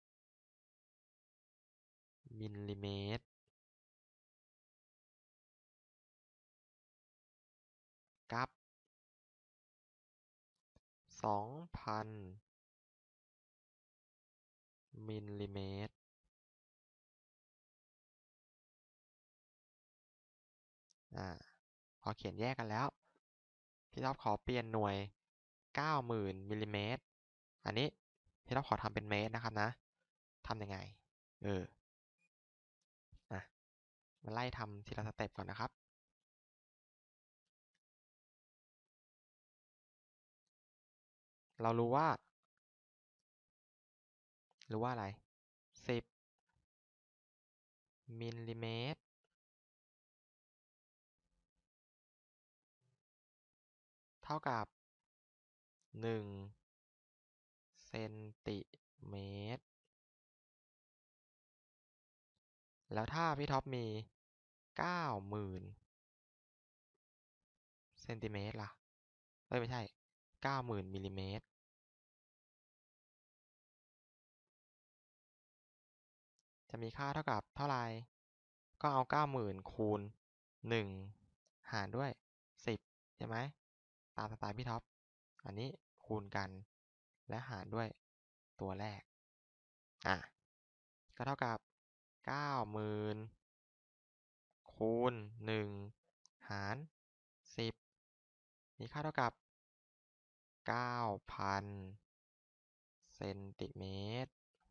มิลลิเมตรกับสองพันมิลลิเมตรอ่าพอเขียนแยกกันแล้วพี่ท็อปขอเปลี่ยนหน่วยเก้าหมื่นมิลลิเมตรอันนี้พี่ท็อปขอทำเป็นเมตรนะครับนะทำยังไงเอออ่ะมาไล่ทำทีละสเต็ปก่อนนะครับเรารู้ว่ารู้ว่าอะไรสิบมิลลิเมตรเท่ากับหนึ่งเซนติเมตรแล้วถ้าพี่ท็อปมีเก้าหมื่นเซนติเมตรล่ะเอ้ยไม่ใช่เก้าหมื่นมิลลิเมตรจะมีค่าเท่ากับเท่าไหร่ก็เอาเก้าหมื่นคูณหนึ่งหารด้วยสิบใช่ไหมตามสไตล์พี่ท็อปอันนี้คูณกันและหารด้วยตัวแรกอ่ะก็เท่ากับเก้าหมื่นคูณหนึ่งหารสิบมีค่าเท่ากับเก้าพันเซนติเมตร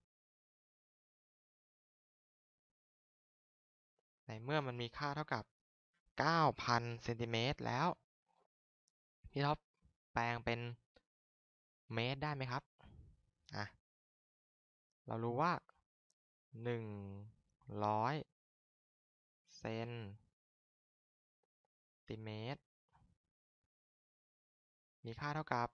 ในเมื่อมันมีค่าเท่ากับเก้าพันเซนติเมตรแล้วพี่ท็อปแปลงเป็นเมตรได้ไหมครับอ่ะเรารู้ว่าหนึ่งร้อยเซนติเมตรมีค่าเท่ากับ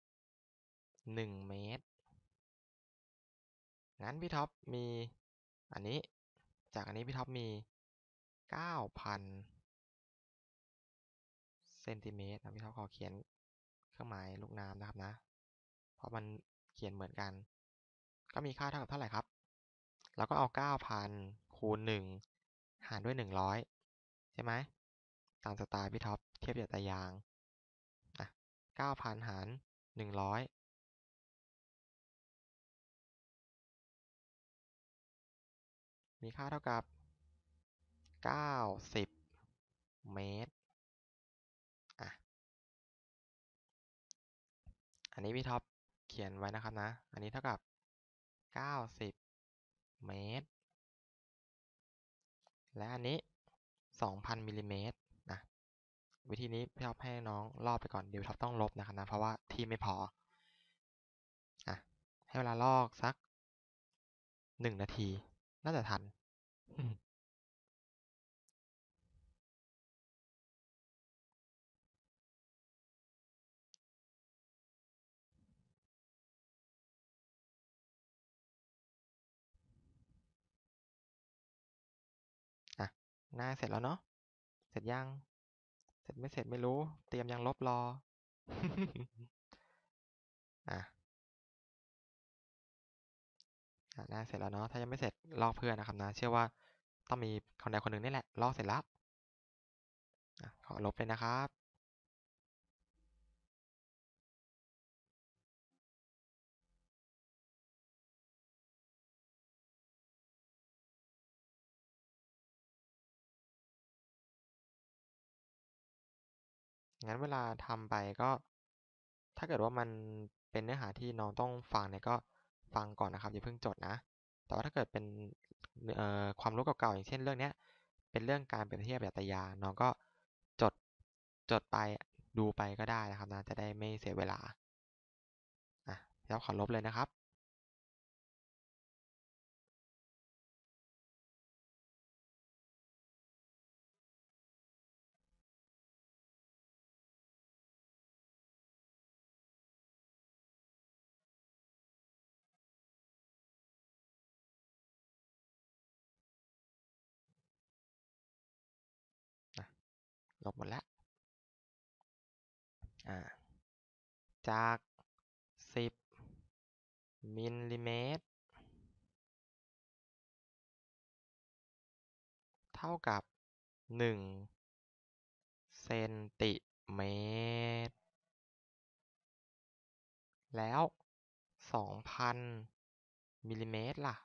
หนึ่งเมตรงั้นพี่ท็อปมีอันนี้จากอันนี้พี่ท็อปมี เก้าพัน เซนติเมตรนะพี่ท็อปขอเขียนเครื่องหมายลูกน้ำนะครับนะเพราะมันเขียนเหมือนกันก็มีค่าเท่ากับเท่าไหร่ครับเราก็เอา เก้าพัน คูณ หนึ่ง หารด้วย หนึ่งร้อย ใช่ไหมตามสไตล์พี่ท็อปเทียบหยัดตายางอ่ะ เก้าพัน หาร หนึ่งร้อย มีค่าเท่ากับ เก้าสิบ เมตรอ่ะอันนี้พี่ท็อปเขียนไว้นะครับนะอันนี้เท่ากับ เก้าสิบ เมตรและอันนี้ สองพัน มิลลิเมตรนะวิธีนี้พี่ท็อปให้น้องลอกไปก่อนเดี๋ยวพี่ท็อปต้องลบนะครับนะเพราะว่าที่ไม่พออ่ะให้เวลาลอกสักหนึ่งนาทีน่าจะทันอ่ะหน้าเสร็จแล้วเนาะเสร็จยังเสร็จไม่เสร็จไม่รู้เตรียมยังลบรอ อ่ะหน้าเสร็จแล้วเนาะถ้ายังไม่เสร็จลอกเพื่อนนะครับนะเชื่อว่าต้องมีคนใดคนหนึ่งนี่แหละลอกเสร็จแล้วขอลบเลยนะครับงั้นเวลาทำไปก็ถ้าเกิดว่ามันเป็นเนื้อหาที่น้องต้องฟังเนี่ยก็ฟังก่อนนะครับอย่าเพิ่งจดนะแต่ว่าถ้าเกิดเป็นความรู้เก่าๆอย่างเช่นเรื่องนี้เป็นเรื่องการเปรียบเทียบแบบตยาน้องก็จดจดไปดูไปก็ได้นะครับนะจะได้ไม่เสียเวลาอ่ะแล้วขอลบเลยนะครับลบหมดแล้วอ่าจากสิบมิลลิเมตรเท่ากับหนึ่งเซนติเมตรแล้วสองพันมิลลิเมตรล่ะ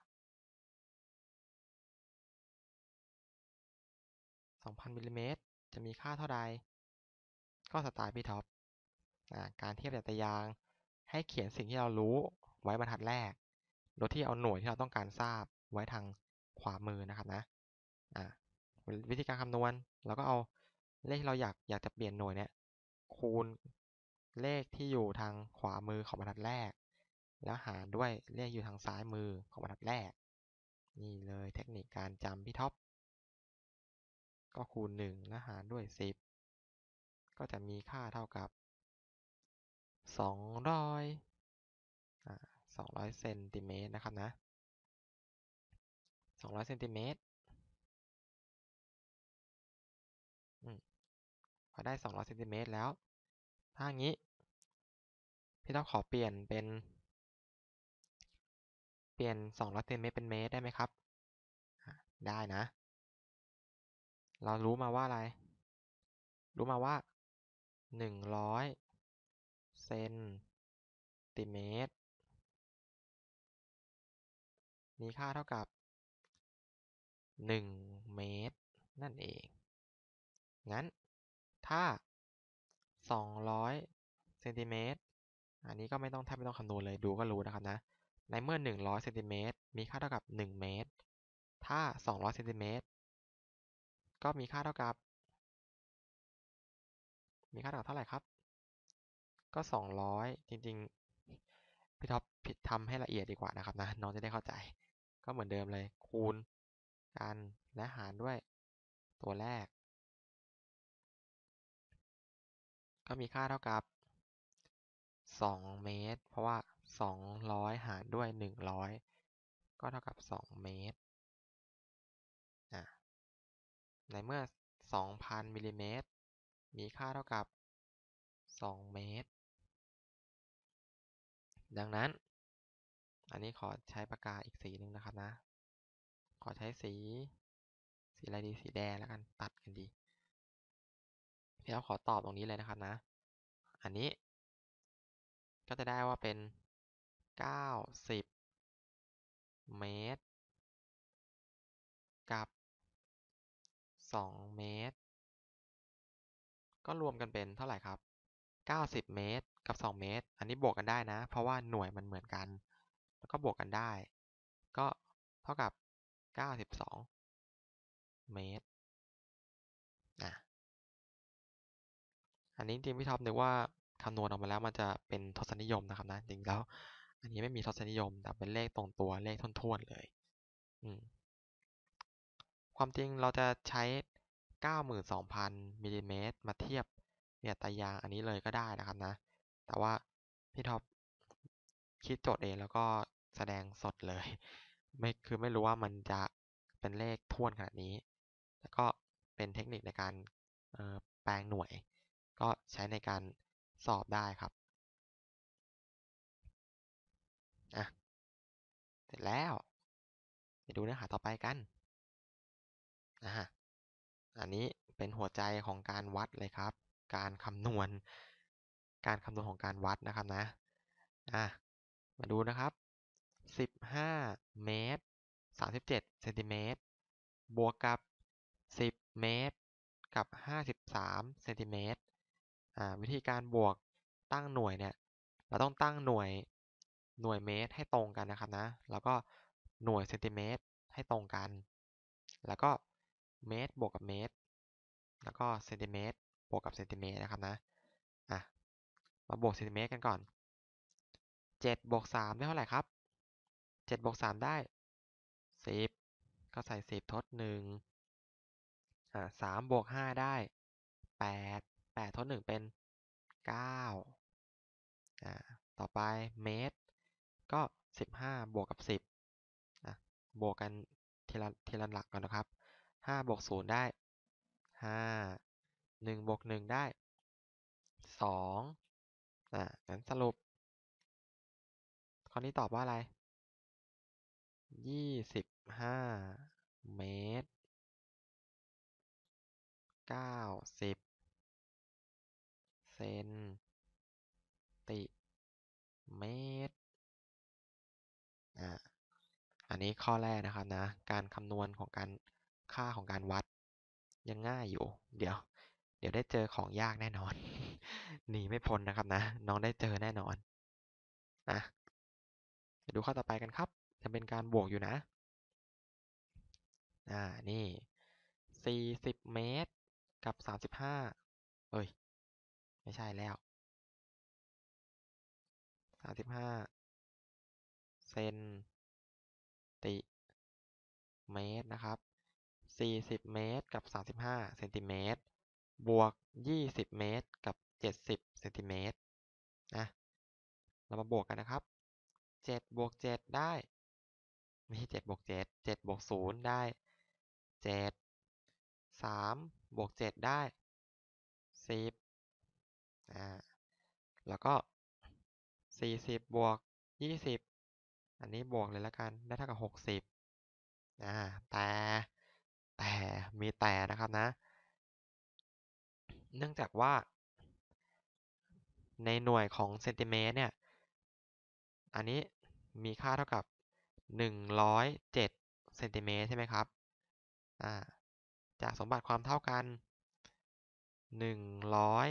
สองพันมิลลิเมตรจะมีค่าเท่าใดก็สไตล์พี่ท็อปการเทียบแบบตารางให้เขียนสิ่งที่เรารู้ไว้บรรทัดแรกโดยที่เอาหน่วยที่เราต้องการทราบไว้ทางขวามือนะครับนะวิธีการคำนวณเราก็เอาเลขที่เราอยากอยากจะเปลี่ยนหน่วยเนี่ยคูณเลขที่อยู่ทางขวามือของบรรทัดแรกแล้วหารด้วยเลขอยู่ทางซ้ายมือของบรรทัดแรกนี่เลยเทคนิคการจำพี่ท็อปก็คูณหนึ่งแล้วหารด้วยสิบก็จะมีค่าเท่ากับสองร้อยอ่าสองร้อยเซนติเมตรนะครับนะสองร้อยเซนติเมตรอืมพอได้สองร้อยเซนติเมตรแล้วถ้างี้พี่ต้องขอเปลี่ยนเป็นเปลี่ยนสองร้อยเซนติเมตรเป็นเมตรได้ไหมครับได้นะเรารู้มาว่าอะไรรู้มาว่าหนึ่งร้อยเซนติเมตรมีค่าเท่ากับหนึ่งเมตรนั่นเองงั้นถ้าสองร้อยเซนติเมตรอันนี้ก็ไม่ต้องแทบไม่ต้องคำนวณเลยดูก็รู้นะครับนะในเมื่อหนึ่งร้อยเซนติเมตรมีค่าเท่ากับหนึ่งเมตรถ้าสองร้อยเซนติเมตรก็มีค่าเท่ากับมีค่าเท่ากับเท่าไหร่ครับก็สองร้อยจริงๆพี่ท็อปผิดทำให้ละเอียดดีกว่านะครับนะน้องจะได้เข้าใจก็เหมือนเดิมเลยคูณกันและหารด้วยตัวแรกก็มีค่าเท่ากับสองเมตรเพราะว่าสองร้อยหารด้วยหนึ่งร้อยก็เท่ากับสองเมตรในเมื่อ สองพัน มิลลิเมตรมีค่าเท่ากับ สอง เมตรดังนั้นอันนี้ขอใช้ปากกาอีกสีหนึ่งนะครับนะขอใช้สีสีอะไรดีสีแดงแล้วกันตัดกันดีพี่เราขอตอบตรงนี้เลยนะครับนะอันนี้ก็จะได้ว่าเป็นเก้าสิบเมตรกับสองเมตรก็รวมกันเป็นเท่าไหร่ครับเก้าสิบเมตรกับสองเมตรอันนี้บวกกันได้นะเพราะว่าหน่วยมันเหมือนกันแล้วก็บวกกันได้ก็เท่ากับเก้าสิบสองเมตรอ่ะอันนี้จริงพี่ท็อปนึกว่าคำนวณออกมาแล้วมันจะเป็นทศนิยมนะครับนะจริงแล้วอันนี้ไม่มีทศนิยมแต่เป็นเลขตรงตัวเลขท่วนๆเลยอืมความจริงเราจะใช้ เก้าหมื่นสองพัน มิลลิเมตรมาเทียบเนี่ยตายางอันนี้เลยก็ได้นะครับนะแต่ว่าพี่ท็อปคิดโจทย์เองแล้วก็แสดงสดเลยไม่คือไม่รู้ว่ามันจะเป็นเลขท่วนขนาดนี้แล้วก็เป็นเทคนิคในการแปลงหน่วยก็ใช้ในการสอบได้ครับอ่ะเสร็จแล้วไปดูเนื้อหาต่อไปกันอ่ะอันนี้เป็นหัวใจของการวัดเลยครับการคำนวณการคำนวณของการวัดนะครับนะอ่ะมาดูนะครับสิบห้าเมตรสามสิบเจ็ดเซนติเมตรบวกกับสิบเมตรกับห้าสิบสามเซนติเมตรอ่าวิธีการบวกตั้งหน่วยเนี่ยเราต้องตั้งหน่วยหน่วยเมตรให้ตรงกันนะครับนะแล้วก็หน่วยเซนติเมตรให้ตรงกันแล้วก็เมตรบวกกับเมตรแล้วก็เซนติเมตรบวกกับเซนติเมตรนะครับนะอ่ะมาบวกเซนติเมตรกันก่อนเจ็ดบวกสามได้เท่าไหร่ครับเจ็ดบวกสามได้สิบก็ใส่สิบทดหนึ่งอ่าสามบวกห้าได้แปดแปดทดหนึ่งเป็นเก้าอ่าต่อไปเมตรก็สิบห้าบวกกับสิบอ่ะบวกกันทีละทีละหลักก่อนนะครับห้าบวกศูนย์ได้ห้าหนึ่งบวกหนึ่งได้สองอ่างั้นสรุปข้อนี้ตอบว่าอะไรยี่สิบห้าเมตรเก้าสิบเซนติเมตรอ่าอันนี้ข้อแรกนะครับนะการคำนวณของการค่าของการวัดยังง่ายอยู่เดี๋ยวเดี๋ยวได้เจอของยากแน่นอนหนีไม่พ้นนะครับนะน้องได้เจอแน่นอนนะไปดูข้อต่อไปกันครับจะเป็นการบวกอยู่นะอ่านี่สี่สิบเมตรกับสามสิบห้าเอ้ยไม่ใช่แล้วสามสิบห้าเซนติเมตรนะครับสี่สิบเมตรกับสามสิบห้าเซนติเมตรบวกยี่สิบเมตรกับเจ็ดสิบเซนติเมตรนะเรามาบวกกันนะครับเจ็ดบวกเจ็ดได้ไม่ใช่เจ็ดบวกเจ็ดเจ็ดบวกศูนย์ได้เจ็ดสามบวกเจ็ดได้สิบอ่าแล้วก็สี่สิบบวกยี่สิบอันนี้บวกเลยแล้วกันได้เท่ากับหกสิบอ่าแต่แต่มีแต่นะครับนะเนื่องจากว่าในหน่วยของเซนติเมตรเนี่ยอันนี้มีค่าเท่ากับหนึ่งร้อยเจ็ดเซนติเมตรใช่ไหมครับอ่าจากสมบัติความเท่ากันหนึ่งร้อย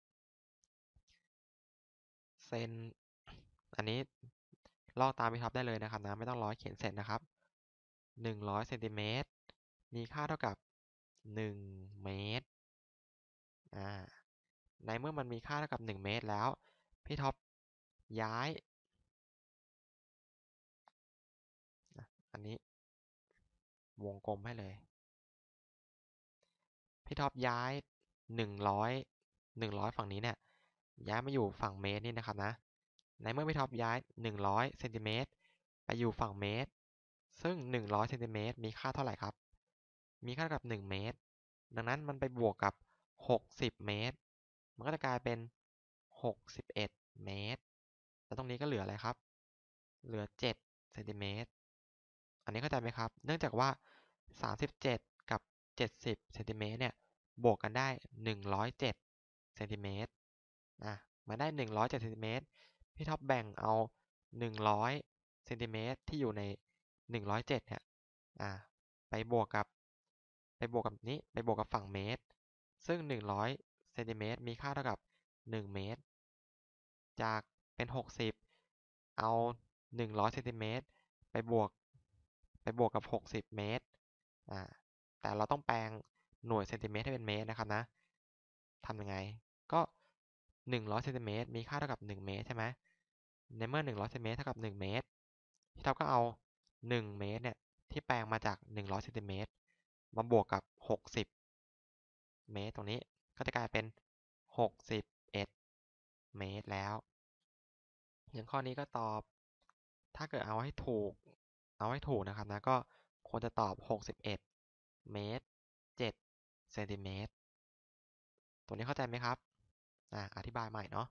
เซนอันนี้ลอกตามพี่ท็อปได้เลยนะครับนะไม่ต้องร้อยเขียนเสร็จนะครับหนึ่งร้อยเซนติเมตรมีค่าเท่ากับหนึ่งเมตรอ่าในเมื่อมันมีค่าเท่ากับหนึ่งเมตรแล้วพี่ท็อปย้ายอันนี้วงกลมให้เลยพี่ท็อปย้ายหนึ่งร้อยหนึ่งร้อยฝั่งนี้เนี่ยย้ายมาอยู่ฝั่งเมตรนี่นะครับนะในเมื่อพี่ท็อปย้ายหนึ่งร้อยเซนติเมตรไปอยู่ฝั่งเมตรซึ่งหนึ่งร้อยเซนติเมตรมีค่าเท่าไหร่ครับมีค่าเท่ากับหนึ่งเมตรดังนั้นมันไปบวกกับหกสิบเมตรมันก็จะกลายเป็นหกสิบเอ็ดเมตรแล้วตรงนี้ก็เหลืออะไรครับเหลือเจ็ดเซนติเมตรอันนี้เข้าใจไหมครับเนื่องจากว่าสามสิบเจ็ดกับเจ็ดสิบเซนติเมตรเนี่ยบวกกันได้หนึ่งร้อยเจ็ดเซนติเมตรนะมาได้หนึ่งร้อยเจ็ดเซนติเมตรพี่ท็อปแบ่งเอาหนึ่งร้อยเซนติเมตรที่อยู่ในหนึ่งร้อยเจ็ดเนี่ยอ่าไปบวกกับไปบวกกับนี้ไปบวกกับฝั่งเมตรซึ่งหนึ่งร้อยเซนติเมตรมีค่าเท่ากับหนึ่งเมตรจากเป็นหกสิบเอาหนึ่งร้อยเซนติเมตรไปบวกไปบวกกับหกสิบเมตรอ่าแต่เราต้องแปลงหน่วยเซนติเมตรให้เป็นเมตรนะครับนะทำยังไงก็หนึ่งร้อยเซนติเมตรมีค่าเท่ากับหนึ่งเมตรใช่ไหมในเมื่อหนึ่งร้อยเซนติเมตรเท่ากับหนึ่งเมตรพี่ท็อปก็เอาหนึ่งเมตรเนี่ยที่แปลงมาจากหนึ่งร้อยเซนติเมตรมาบวกกับหกสิบเมตรตรงนี้ก็จะกลายเป็นหกสิบเอ็ดเมตรแล้วอย่างข้อนี้ก็ตอบถ้าเกิดเอาให้ถูกเอาให้ถูกนะครับนะก็ควรจะตอบหกสิบเอ็ดเมตรเจ็ดเซนติเมตรตัวนี้เข้าใจไหมครับอ่าอธิบายใหม่เนาะ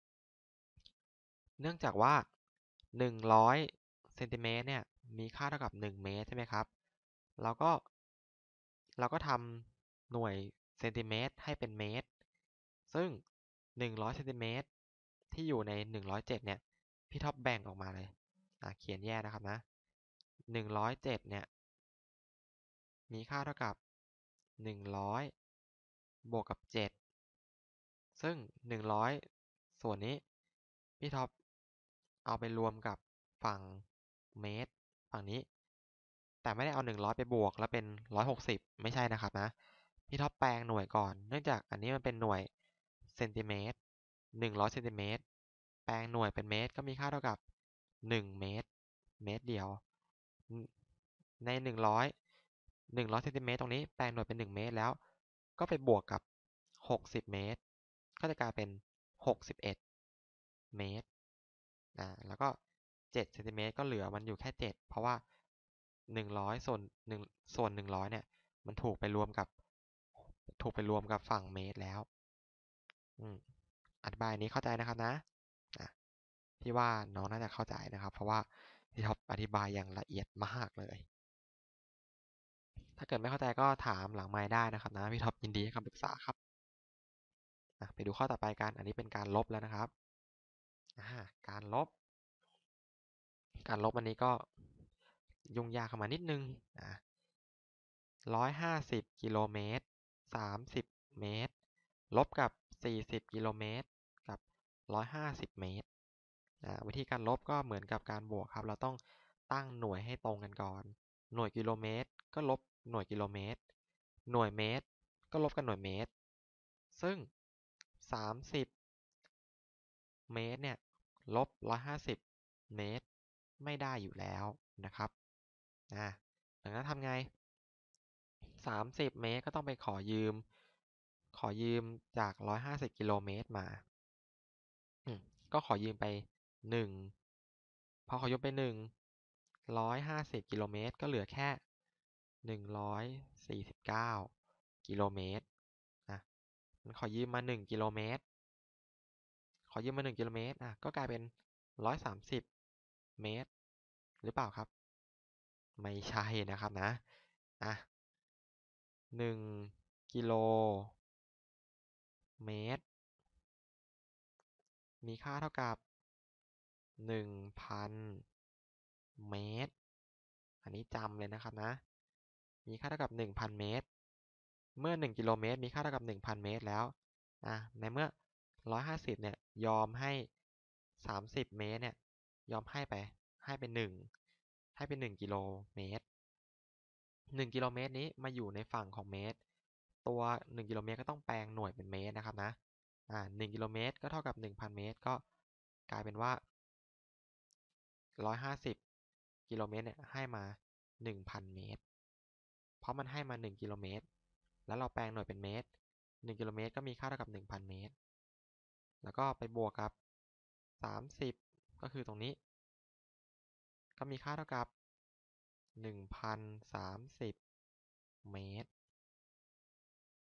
เนื่องจากว่าหนึ่งร้อยเซนติเมตรเนี่ยมีค่าเท่ากับหนึ่งเมตรใช่ไหมครับเราก็เราก็ทำหน่วยเซนติเมตรให้เป็นเมตรซึ่งหนึ่งร้อยเซนติเมตรที่อยู่ในหนึ่งร้อยเจ็ดเนี่ยพี่ท็อปแบ่งออกมาเลยอ่ะเขียนแยกนะครับนะหนึ่งร้อยเจ็ดเนี่ยมีค่าเท่ากับหนึ่งร้อยบวกกับเจ็ดซึ่งหนึ่งร้อยส่วนนี้พี่ท็อปเอาไปรวมกับฝั่งเมตรฝั่งนี้แต่ไม่ได้เอาหนึ่งร้อยไปบวกแล้วเป็นหนึ่งร้อยหกสิบไม่ใช่นะครับนะพี่ท็อปแปลงหน่วยก่อนเนื่องจากอันนี้มันเป็นหน่วยเซนติเมตรหนึ่งร้อยเซนติเมตรแปลงหน่วยเป็นเมตรก็มีค่าเท่ากับหนึ่งเมตรเมตรเดียวในหนึ่งร้อยหนึ่งร้อยเซนติเมตรตรงนี้แปลงหน่วยเป็นหนึ่งเมตรแล้วก็ไปบวกกับหกสิบเมตรก็จะกลายเป็นหกสิบเอ็ดเมตรอ่าแล้วก็เจ็ดเซนติเมตรก็เหลือมันอยู่แค่เจ็ดเพราะว่าหนึ่งร้อยส่วนหนึ่งส่วนหนึ่งร้อยเนี่ยมันถูกไปรวมกับถูกไปรวมกับฝั่งเมตรแล้วอืมอธิบายนี้เข้าใจนะครับนะอ่ะพี่ว่าน้องน่าจะเข้าใจนะครับเพราะว่าพี่ท็อปอธิบายอย่างละเอียดมากเลยถ้าเกิดไม่เข้าใจก็ถามหลังไมค์ได้นะครับนะพี่ท็อปยินดีให้คำปรึกษาครับอ่ะไปดูข้อต่อไปกันอันนี้เป็นการลบแล้วนะครับอ่าการลบการลบอันนี้ก็ยุ่งยากเข้ามานิดนึงอ่ะร้อยห้าสิบกิโลเมตรสามสิบเมตรลบกับสี่สิบกิโลเมตรกับร้อยห้าสิบเมตรอ่าวิธีการลบก็เหมือนกับการบวกครับเราต้องตั้งหน่วยให้ตรงกันก่อนหน่วยกิโลเมตรก็ลบหน่วยกิโลเมตรหน่วยเมตรก็ลบกันหน่วยเมตรซึ่งสามสิบเมตรเนี่ยลบร้อยห้าสิบเมตรไม่ได้อยู่แล้วนะครับอ่าดังนั้นทำไงสามสิบเมตรก็ต้องไปขอยืมขอยืมจากร้อยห้าสิบกิโลเมตรมาอืมก็ขอยืมไปหนึ่งพอขอยืมไปหนึ่งร้อยห้าสิบกิโลเมตรก็เหลือแค่หนึ่งร้อยสี่สิบเก้ากิโลเมตรนะมันขอยืมมาหนึ่งกิโลเมตรขอยืมมาหนึ่งกิโลเมตรอ่ะก็กลายเป็นร้อยสามสิบเมตรหรือเปล่าครับไม่ใช่นะครับนะอ่ะหนึ่งกิโลเมตรมีค่าเท่ากับหนึ่งพันเมตรอันนี้จำเลยนะครับนะมีค่าเท่ากับหนึ่งพันเมตรเมื่อหนึ่งกิโลเมตรมีค่าเท่ากับหนึ่งพันเมตรแล้วอ่ะในเมื่อร้อยห้าสิบเนี่ยยอมให้สามสิบเมตรเนี่ยยอมให้ไปให้เป็นหนึ่งให้เป็นหนึ่งกิโลเมตรหนึ่งกิโลเมตรนี้มาอยู่ในฝั่งของเมตรตัวหนึ่งกิโลเมตรก็ต้องแปลงหน่วยเป็นเมตรนะครับนะอ่าหนึ่งกิโลเมตรก็เท่ากับหนึ่งพันเมตรก็กลายเป็นว่าร้อยห้าสิบกิโลเมตรเนี่ยให้มาหนึ่งพันเมตรเพราะมันให้มาหนึ่งกิโลเมตรแล้วเราแปลงหน่วยเป็นเมตรหนึ่งกิโลเมตรก็มีค่าเท่ากับหนึ่งพันเมตรแล้วก็ไปบวกกับสามสิบก็คือตรงนี้ก็มีค่าเท่ากับหนึ่งพันสามสิบเมตร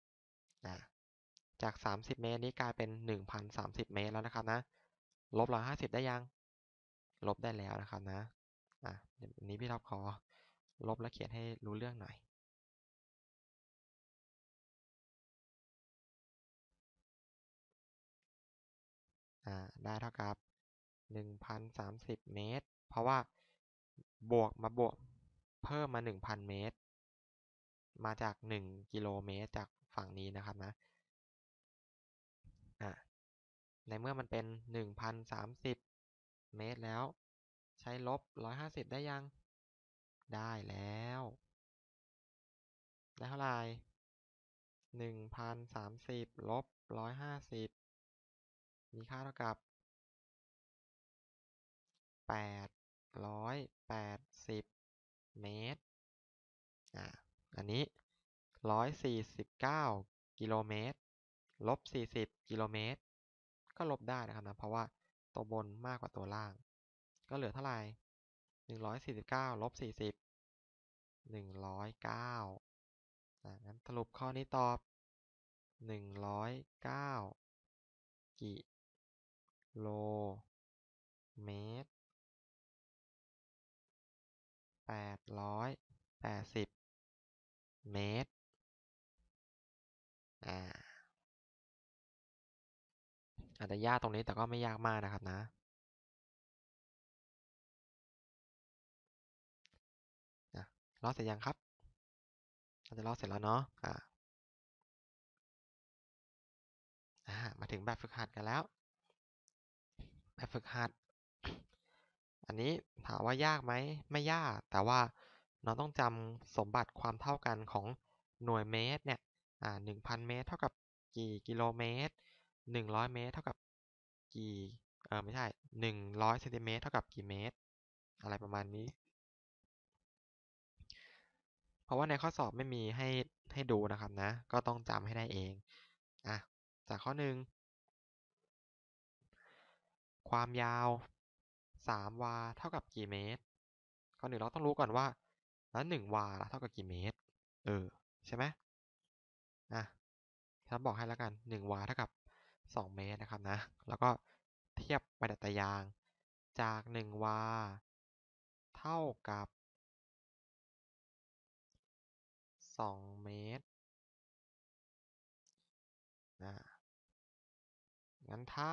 นะจากสามสิบเมตรนี้กลายเป็นหนึ่งพันสามสิบเมตรแล้วนะครับนะลบร้อยห้าสิบได้ยังลบได้แล้วนะครับนะอ่ะเดี๋ยวนี้พี่ท็อปขอลบและเขียนให้รู้เรื่องหน่อยอ่าได้เท่ากับหนึ่งพันสามสิบเมตรเพราะว่าบวกมาบวกเพิ่มมาหนึ่งพันเมตรมาจากหนึ่งกิโลเมตรจากฝั่งนี้นะครับนะอ่ะในเมื่อมันเป็นหนึ่งพันสามสิบเมตรแล้วใช้ลบร้อยห้าสิบได้ยังได้แล้วได้เท่าไหร่หนึ่งพันสามสิบลบร้อยห้าสิบมีค่าเท่ากับแปดร้อยแปดสิบเมตรอ่ะอันนี้ร้อยสี่สิบเก้ากิโลเมตรลบสี่สิบกิโลเมตรก็ลบได้นะครับนะเพราะว่าตัวบนมากกว่าตัวล่างก็เหลือเท่าไหร่หนึ่งร้อยสี่สิบเก้าลบสี่สิบหนึ่งร้อยเก้าอ่ะงั้นสรุปข้อนี้ตอบหนึ่งร้อยเก้ากิโลเมตรแปดร้อยแปดสิบเมตรอ่าอาจจะยากตรงนี้แต่ก็ไม่ยากมากนะครับนะนะลอกเสร็จยังครับเราจะลอกเสร็จแล้วเนาะอ่าอ่ามาถึงแบบฝึกหัดกันแล้วแบบฝึกหัดอันนี้ถามว่ายากไหมไม่ยากแต่ว่าเราต้องจำสมบัติความเท่ากันของหน่วยเมตรเนี่ยอ่าหนึ่งพันเมตรเท่ากับกี่กิโลเมตรหนึ่งร้อยเมตรเท่ากับกี่เออไม่ใช่หนึ่งร้อยเซนติเมตรเท่ากับกี่เมตรอะไรประมาณนี้เพราะว่าในข้อสอบไม่มีให้ให้ดูนะครับนะก็ต้องจำให้ได้เองอ่ะจากข้อหนึ่งความยาวสามวาเท่ากับกี่เมตรก่อนหนึ่งเราต้องรู้ก่อนว่าแล้วหนึ่งวาเท่ากับกี่เมตรเออใช่ไหมอ่ะถ้าบอกให้แล้วกันหนึ่งวาเท่ากับสองเมตรนะครับนะแล้วก็เทียบประดัตยางจากหนึ่งวาเท่ากับสองเมตรอ่ะงั้นถ้า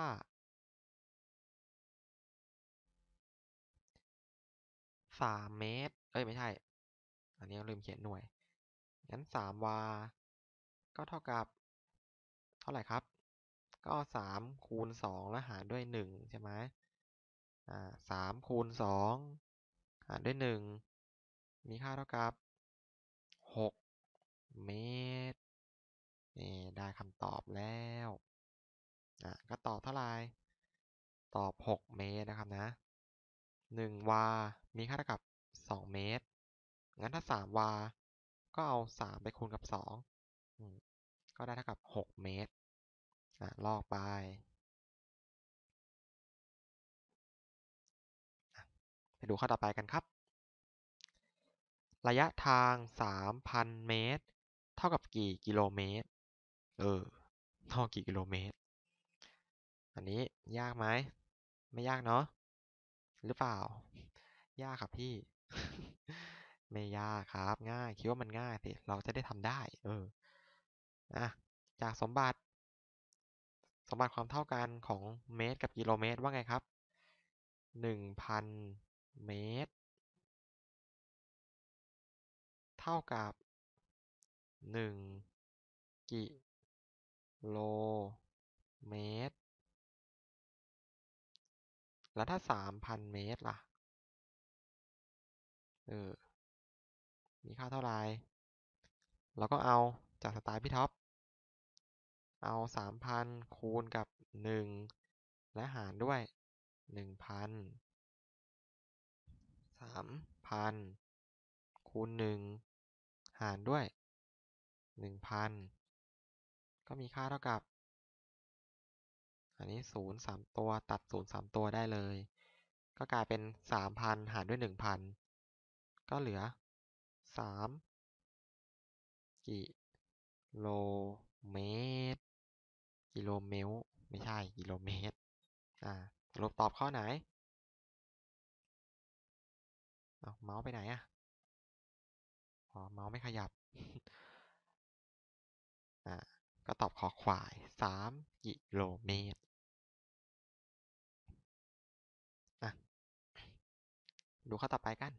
สามเมตรเอ้ยไม่ใช่อันนี้ลืมเขียนหน่วยงั้นสามวาก็เท่ากับเท่าไหร่ครับก็สามคูณสองแล้วหารด้วยหนึ่งใช่ไหมอ่าสามคูณสองหารด้วยหนึ่งมีค่าเท่ากับหกเมตรนี่ได้คำตอบแล้วอ่ะก็ตอบเท่าไหร่ตอบหกเมตรนะครับนะหนึ่งวามีค่าเท่ากับสองเมตรงั้นถ้าสามวาก็เอาสามไปคูณกับสองอืมก็ได้เท่ากับหกเมตรอ่ะลอกไปไปดูข้อต่อไปกันครับระยะทางสามพันเมตรเท่ากับกี่กิโลเมตรเออเท่ากี่กิโลเมตรอันนี้ยากไหมไม่ยากเนาะหรือเปล่ายากครับพี่ไม่ยากครับง่ายคิดว่ามันง่ายสิเราจะได้ทำได้เอออ่ะจากสมบัติสมบัติความเท่ากันของเมตรกับกิโลเมตรว่าไงครับหนึ่งพันเมตรเท่ากับหนึ่งกิโลเมตรแล้วถ้าสามพันเมตรล่ะเออมีค่าเท่าไหร่เราก็เอาจากสไตล์พี่ท็อปเอาสามพันคูณกับหนึ่งและหารด้วยหนึ่งพันสามพันคูณหนึ่งหารด้วยหนึ่งพันก็มีค่าเท่ากับอันนี้ศูนย์สามตัวตัดศูนย์สามตัวได้เลยก็กลายเป็นสามพันหารด้วยหนึ่งพันก็เหลือสามกิโลเมตรกิโลเมตรไม่ใช่กิโลเมตรอ่าสรุปตอบข้อไหนเอาเมาส์ไปไหนอะอ๋อเมาส์ไม่ขยับอ่าก็ตอบขอควายสามกิโลเมตรอ่ะดูข้อต่อไปกัน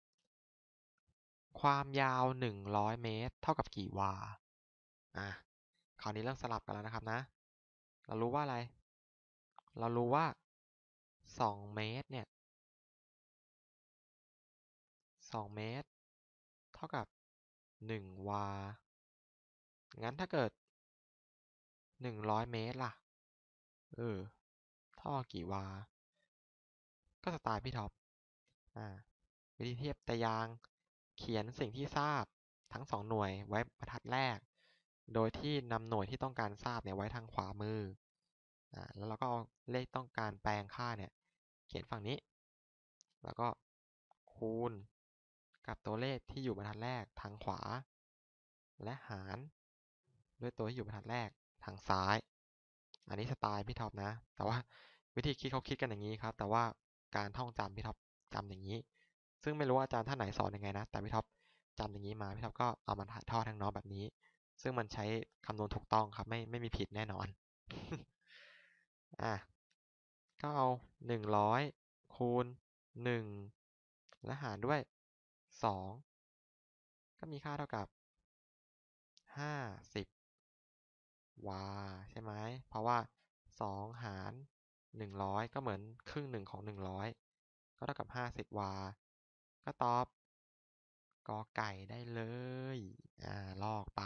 ความยาวหนึ่งร้อยเมตรเท่ากับกี่วาอ่ะคราวนี้เริ่มสลับกันแล้วนะครับนะเรารู้ว่าอะไรเรารู้ว่าสองเมตรเนี่ยสองเมตรเท่ากับหนึ่งวางั้นถ้าเกิดหนึ่งร้อยเมตรล่ะเออเท่ากับกี่วาก็สไตล์พี่ท็อปอ่าวิธีเทียบตารางเขียนสิ่งที่ทราบทั้งสองหน่วยไว้บรรทัดแรกโดยที่นำหน่วยที่ต้องการทราบเนี่ยไว้ทางขวามืออ่าแล้วเราก็เอาเลขต้องการแปลงค่าเนี่ยเขียนฝั่งนี้แล้วก็คูณกับตัวเลขที่อยู่บรรทัดแรกทางขวาและหารด้วยตัวที่อยู่บรรทัดแรกทางซ้ายอันนี้สไตล์พี่ท็อปนะแต่ว่าวิธีคิดเขาคิดกันอย่างนี้ครับแต่ว่าการท่องจำพี่ท็อปจำอย่างนี้ซึ่งไม่รู้ว่าอาจารย์ท่านไหนสอนยังไงนะแต่พี่ท็อปจำอย่างนี้มาพี่ท็อปก็เอามาถ่ายทอดทางน้องแบบนี้ซึ่งมันใช้คำนวณถูกต้องครับไม่ไม่มีผิดแน่นอนอ่ะก็เอาหนึ่งร้อยคูณหนึ่งและหารด้วยสองก็มีค่าเท่ากับห้าสิบวาใช่ไหมเพราะว่าสองหารหนึ่งร้อยก็เหมือนครึ่งหนึ่งของหนึ่งร้อยก็เท่ากับห้าสิบวาก็ตอบกอไก่ได้เลยอ่าลอกไป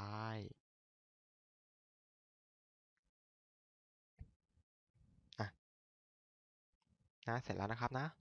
อ่ะนะเสร็จแล้วนะครับนะ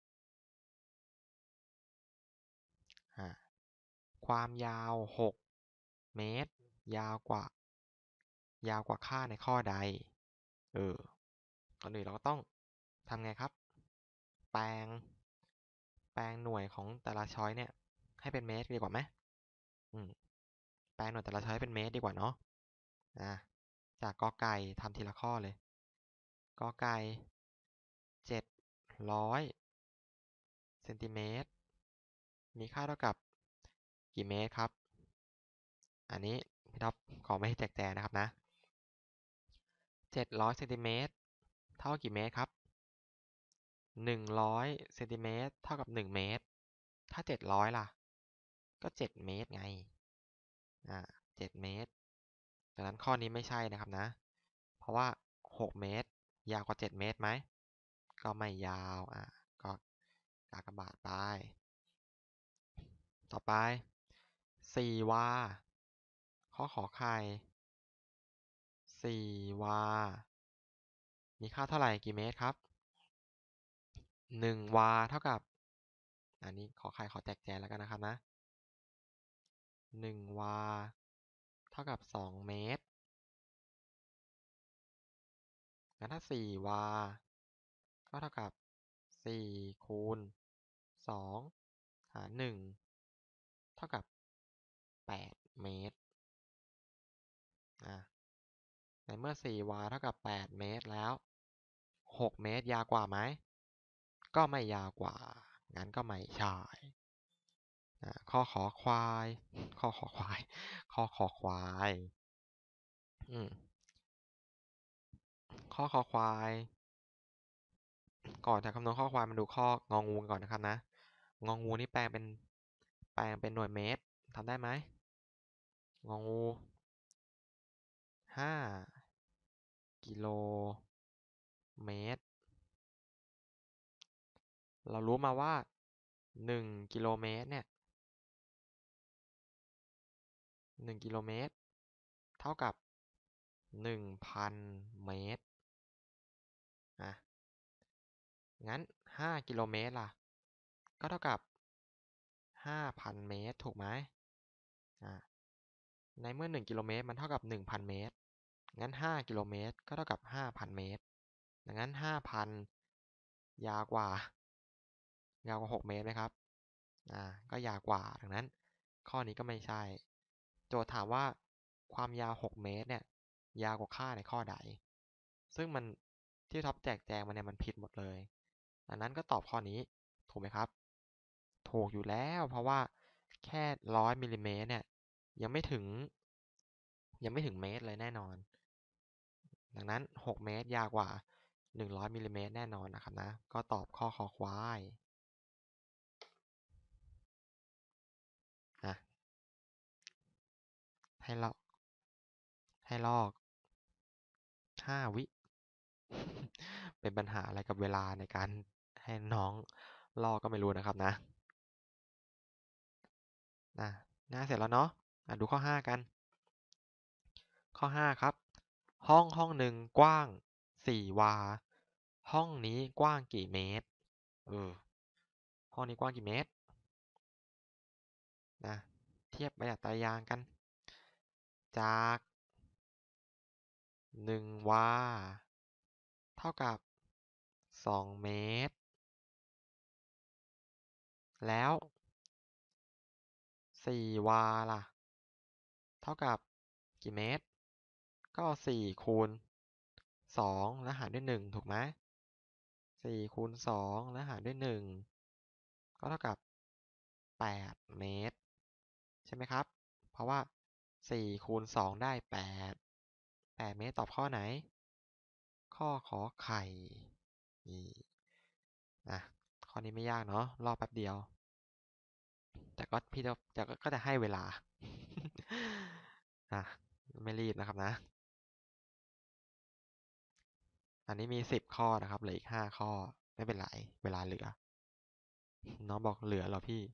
อ่าความยาวหกเมตรยาวกว่ายาวกว่าค่าในข้อใดเออก่อนอื่นเราก็ต้องทำไงครับแปลงแปลงหน่วยของแต่ละช้อยเนี่ยให้เป็นเมตรดีกว่าไหมอืมแปลงหน่วยแต่ละช้อยเป็นเมตรดีกว่าเนาะอ่ะจากกอไก่ทำทีละข้อเลยกอไก่เจ็ดร้อยเซนติเมตรมีค่าเท่ากับกี่เมตรครับอันนี้พี่ท็อปขอไม่ให้แจกแจงนะครับนะเจ็ดร้อยเซนติเมตรเท่ากี่เมตรครับหนึ่งร้อยเซนติเมตรเท่ากับหนึ่งเมตรถ้าเจ็ดร้อยล่ะก็เจ็ดเมตรไงอ่าเจ็ดเมตรดังนั้นข้อนี้ไม่ใช่นะครับนะเพราะว่าหกเมตรยาวกว่าเจ็ดเมตรไหมก็ไม่ยาวอ่ะก็กากบาทไปต่อไปสี่วาข้อขอไข่สี่วามีค่าเท่าไหร่กี่เมตรครับหนึ่งวาเท่ากับอันนี้ขอไข่ขอแจกแจงแล้วกันนะครับนะหนึ่งวาเท่ากับสองเมตรงั้นถ้าสี่วาก็เท่ากับสี่คูณสองหารหนึ่งเท่ากับแปดเมตรอ่ะในเมื่อสี่วาเท่ากับแปดเมตรแล้วหกเมตรยาวกว่าไหมก็ไม่ยาวกว่างั้นก็ไม่ใช่ข้อขอควายข้อขอควายข้อขอควายอืมข้อขอควายก่อนจะคำนวณข้อควายมาดูข้ององูก่อนนะครับนะงองูนี่แปลงเป็นแปลงเป็นหน่วยเมตรทำได้ไหมงองูห้ากิโลเมตรเรารู้มาว่าหนึ่งกิโลเมตรเนี่ยหนึ่งกิโลเมตรเท่ากับหนึ่งพันเมตรอ่ะงั้นห้ากิโลเมตรล่ะก็เท่ากับห้าพันเมตรถูกไหมอ่ะในเมื่อหนึ่งกิโลเมตรมันเท่ากับหนึ่งพันเมตรงั้นห้ากิโลเมตรก็เท่ากับห้าพันเมตรดังนั้นห้าพันยาวกว่ายาวกว่าหกเมตรไหมครับอ่าก็ยาวกว่าดังนั้นข้อนี้ก็ไม่ใช่โจทย์ถามว่าความยาวหกเมตรเนี่ยยาวกว่าค่าในข้อใดซึ่งมันที่ท็อปแจกแจงมาเนี่ยมันผิดหมดเลยดังนั้นก็ตอบข้อนี้ถูกไหมครับถูกอยู่แล้วเพราะว่าแค่ร้อยมิลลิเมตรเนี่ยยังไม่ถึงยังไม่ถึงเมตรเลยแน่นอนดังนั้นหกเมตรยาวกว่าหนึ่งร้อยมิลลิเมตรแน่นอนนะครับนะก็ตอบข้อคอควายนะให้ลอกให้ลอกห้าวิเป็นปัญหาอะไรกับเวลาในการให้น้องลอกก็ไม่รู้นะครับนะนะน่าเสร็จแล้วเนาะะดูข้อห้ากันข้อห้าครับห้องห้องหนึ่งกว้างสี่วาห้องนี้กว้างกี่เมตรเออห้องนี้กว้างกี่เมตรนะเทียบประหยัดตารางกันจากหนึ่งวาเท่ากับสองเมตรแล้วสี่วาล่ะเท่ากับกี่เมตรก็สี่คูณสองแล้วหารด้วยหนึ่งถูกไหมสี่คูณสองแล้วหารด้วยหนึ่งก็เท่ากับแปดเมตรใช่ไหมครับเพราะว่าสี่คูณสองได้แปดแปดเมตรตอบข้อไหนข้อขอไข่นี่นะข้อนี้ไม่ยากเนาะรอแป๊บเดียวแต่ก็พี่จะจะก็จะให้เวลานะไม่รีบนะครับนะอันนี้มีสิบข้อนะครับเหลืออีกห้าข้อไม่เป็นไรเวลาเหลือน้องบอกเหลือเหรอพี่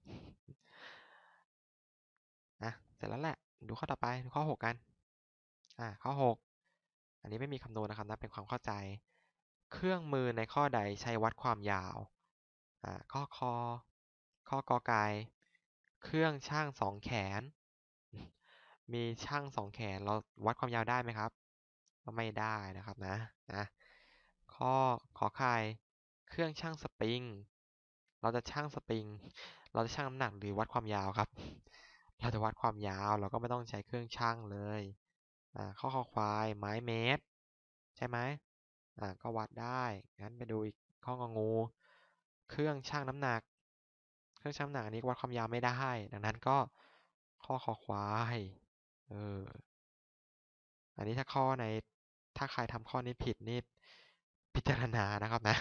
นะเสร็จแล้วแหละดูข้อต่อไปดูข้อหกกันอ่าข้อหกอันนี้ไม่มีคำนวณนะครับนะเป็นความเข้าใจเครื่องมือในข้อใดใช้วัดความยาวอ่าข้อคอข้อกอไก่เครื่องช่างสองแขนมีช่างสองแขนเราวัดความยาวได้ไหมครับก็ไม่ได้นะครับนะนะข้อขอไข่เครื่องช่างสปริงเราจะช่างสปริงเราจะชั่งน้ำหนักหรือวัดความยาวครับเราจะวัดความยาวเราก็ไม่ต้องใช้เครื่องช่างเลยอ่าข้อคอควายไม้เมตรใช่ไหมอ่าก็วัดได้งั้นไปดูอีกข้ององูเครื่องชั่งน้ำหนักเครื่องชั่งน้ำหนักอันนี้วัดความยาวไม่ได้ดังนั้นก็ข้อคอควายเอออันนี้ถ้าข้อในถ้าใครทำข้อนี้ผิดนี่พิจารณานะครับนะ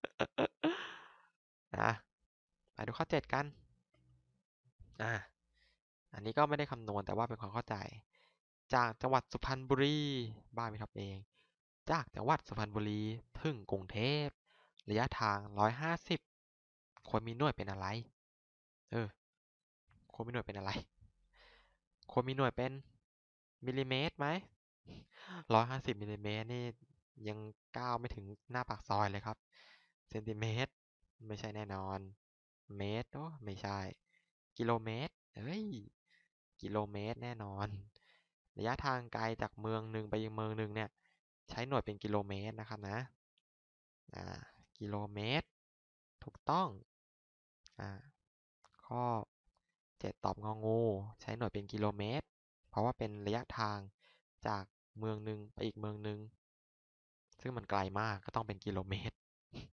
นะไปดูข้อเจ็ดกันอ่าอันนี้ก็ไม่ได้คำนวณแต่ว่าเป็นความเข้าใจจากจังหวัดสุพรรณบุรีบ้านพี่ท็อปเองจากจังหวัดสุพรรณบุรีถึงกรุงเทพระยะทางหนึ่งร้อยห้าสิบควรมีหน่วยเป็นอะไรเออควรมีหน่วยเป็นอะไรควรมีหน่วยเป็นมิลลิเมตรไหมร้อยห้าสิบมิลลิเมตรนี่ยังก้าวไม่ถึงหน้าปากซอยเลยครับเซนติเมตรไม่ใช่แน่นอนเมตรโอ้ไม่ใช่กิโลเมตรเอ้ยกิโลเมตรแน่นอนระยะทางไกลจากเมืองหนึ่งไปยังเมืองหนึ่งเนี่ยใช้หน่วยเป็นกิโลเมตรนะครับนะอ่ากิโลเมตรถูกต้องอ่าข้อเจ็ดตอบงองูใช้หน่วยเป็นกิโลเมตรเพราะว่าเป็นระยะทางจากเมืองหนึ่งไปอีกเมืองหนึ่งซึ่งมันไกลมากก็ต้องเป็นกิโลเมตร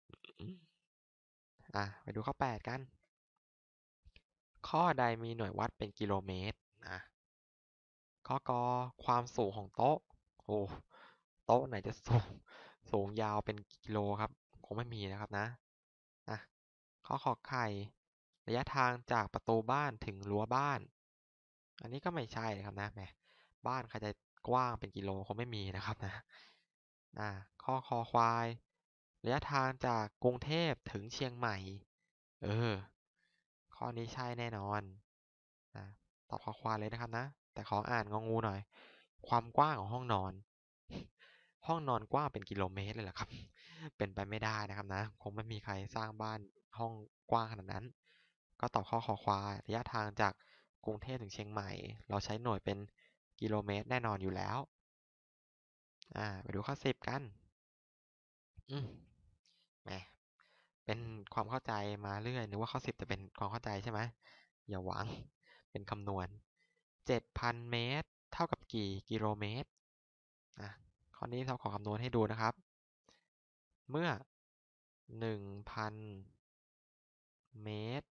อ่ะไปดูข้อแปดกันข้อใดมีหน่วยวัดเป็นกิโลเมตรนะข้อกอความสูงของโต๊ะโอ้โต๊ะไหนจะสูงสูงยาวเป็นกิโลครับคงไม่มีนะครับนะนะข้อขอไข่ระยะทางจากประตูบ้านถึงรั้วบ้านอันนี้ก็ไม่ใช่นะครับนะแหมบ้านใครจะกว้างเป็นกิโลคงไม่มีนะครับนะอ่าข้อคอควายระยะทางจากกรุงเทพถึงเชียงใหม่เออข้อนี้ใช่แน่นอนนะตอบคอควายเลยนะครับนะแต่ขออ่านงองูหน่อยความกว้างของห้องนอนห้องนอนกว้างเป็นกิโลเมตรเลยเหรอครับเป็นไปไม่ได้นะครับนะคงไม่มีใครสร้างบ้านห้องกว้างขนาดนั้นก็ตอบข้อคอควายระยะทางจากกรุงเทพถึงเชียงใหม่เราใช้หน่วยเป็นกิโลเมตรแน่นอนอยู่แล้วอ่าไปดูข้อสิบกันอืมแหมเป็นความเข้าใจมาเรื่อยนึกว่าข้อสิบจะเป็นความเข้าใจใช่ไหมอย่าหวังเป็นคำนวณเจ็ดพันเมตรเท่ากับกี่กิโลเมตรอ่ะข้อนี้เราขอคำนวณให้ดูนะครับ เมื่อ หนึ่งพัน เมตร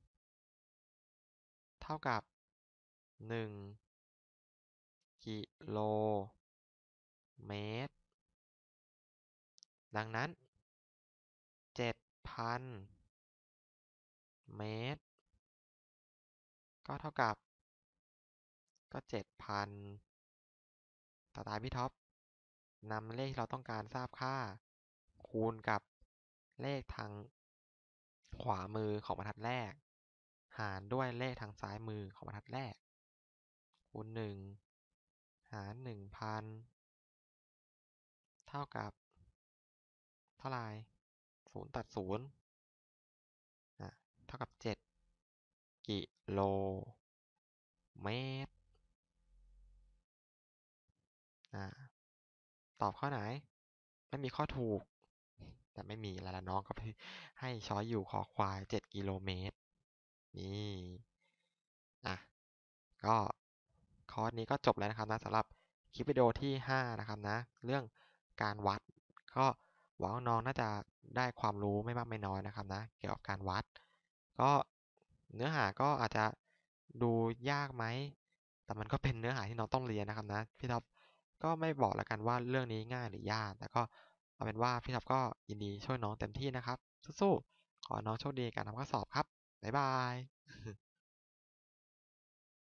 เท่ากับ หนึ่ง กิโลเมตร ดังนั้น เจ็ดพัน เมตร ก็เท่ากับ ก็ เจ็ดพัน ต่อตามพี่ท็อปนำเลขที่เราต้องการทราบค่า คูณกับเลขทางขวามือของบรรทัดแรก หารด้วยเลขทางซ้ายมือของบรรทัดแรก คูณ หนึ่ง หาร หนึ่งพัน เท่ากับ เท่าไหร่ ศูนย์ ตัด ศูนย์ อ่ะ เท่ากับ เจ็ด กิโลเมตร อ่า ตอบข้อไหน ไม่มีข้อถูก แต่ไม่มีแล้วน้องก็ไปให้ช้อยอยู่คอควาย เจ็ด กิโลเมตร นี่ อ่ะ ก็คอร์สนี้ก็จบแล้วนะครับนะสำหรับคลิปวิดีโอที่ ห้า นะครับนะ เรื่องการวัด ก็หวังว่าน้องน่าจะได้ความรู้ไม่มากไม่น้อยนะครับนะ เกี่ยวกับการวัด ก็เนื้อหาก็อาจจะดูยากไหม แต่มันก็เป็นเนื้อหาที่น้องต้องเรียนนะครับนะ พี่ท็อปก็ไม่บอกแล้วกันว่าเรื่องนี้ง่ายหรือยาก แต่ก็เอาเป็นว่าพี่ท็อปก็ยินดีช่วยน้องเต็มที่นะครับ สู้ๆ ขอน้องโชคดีการทำข้อสอบครับ บ๊ายบาย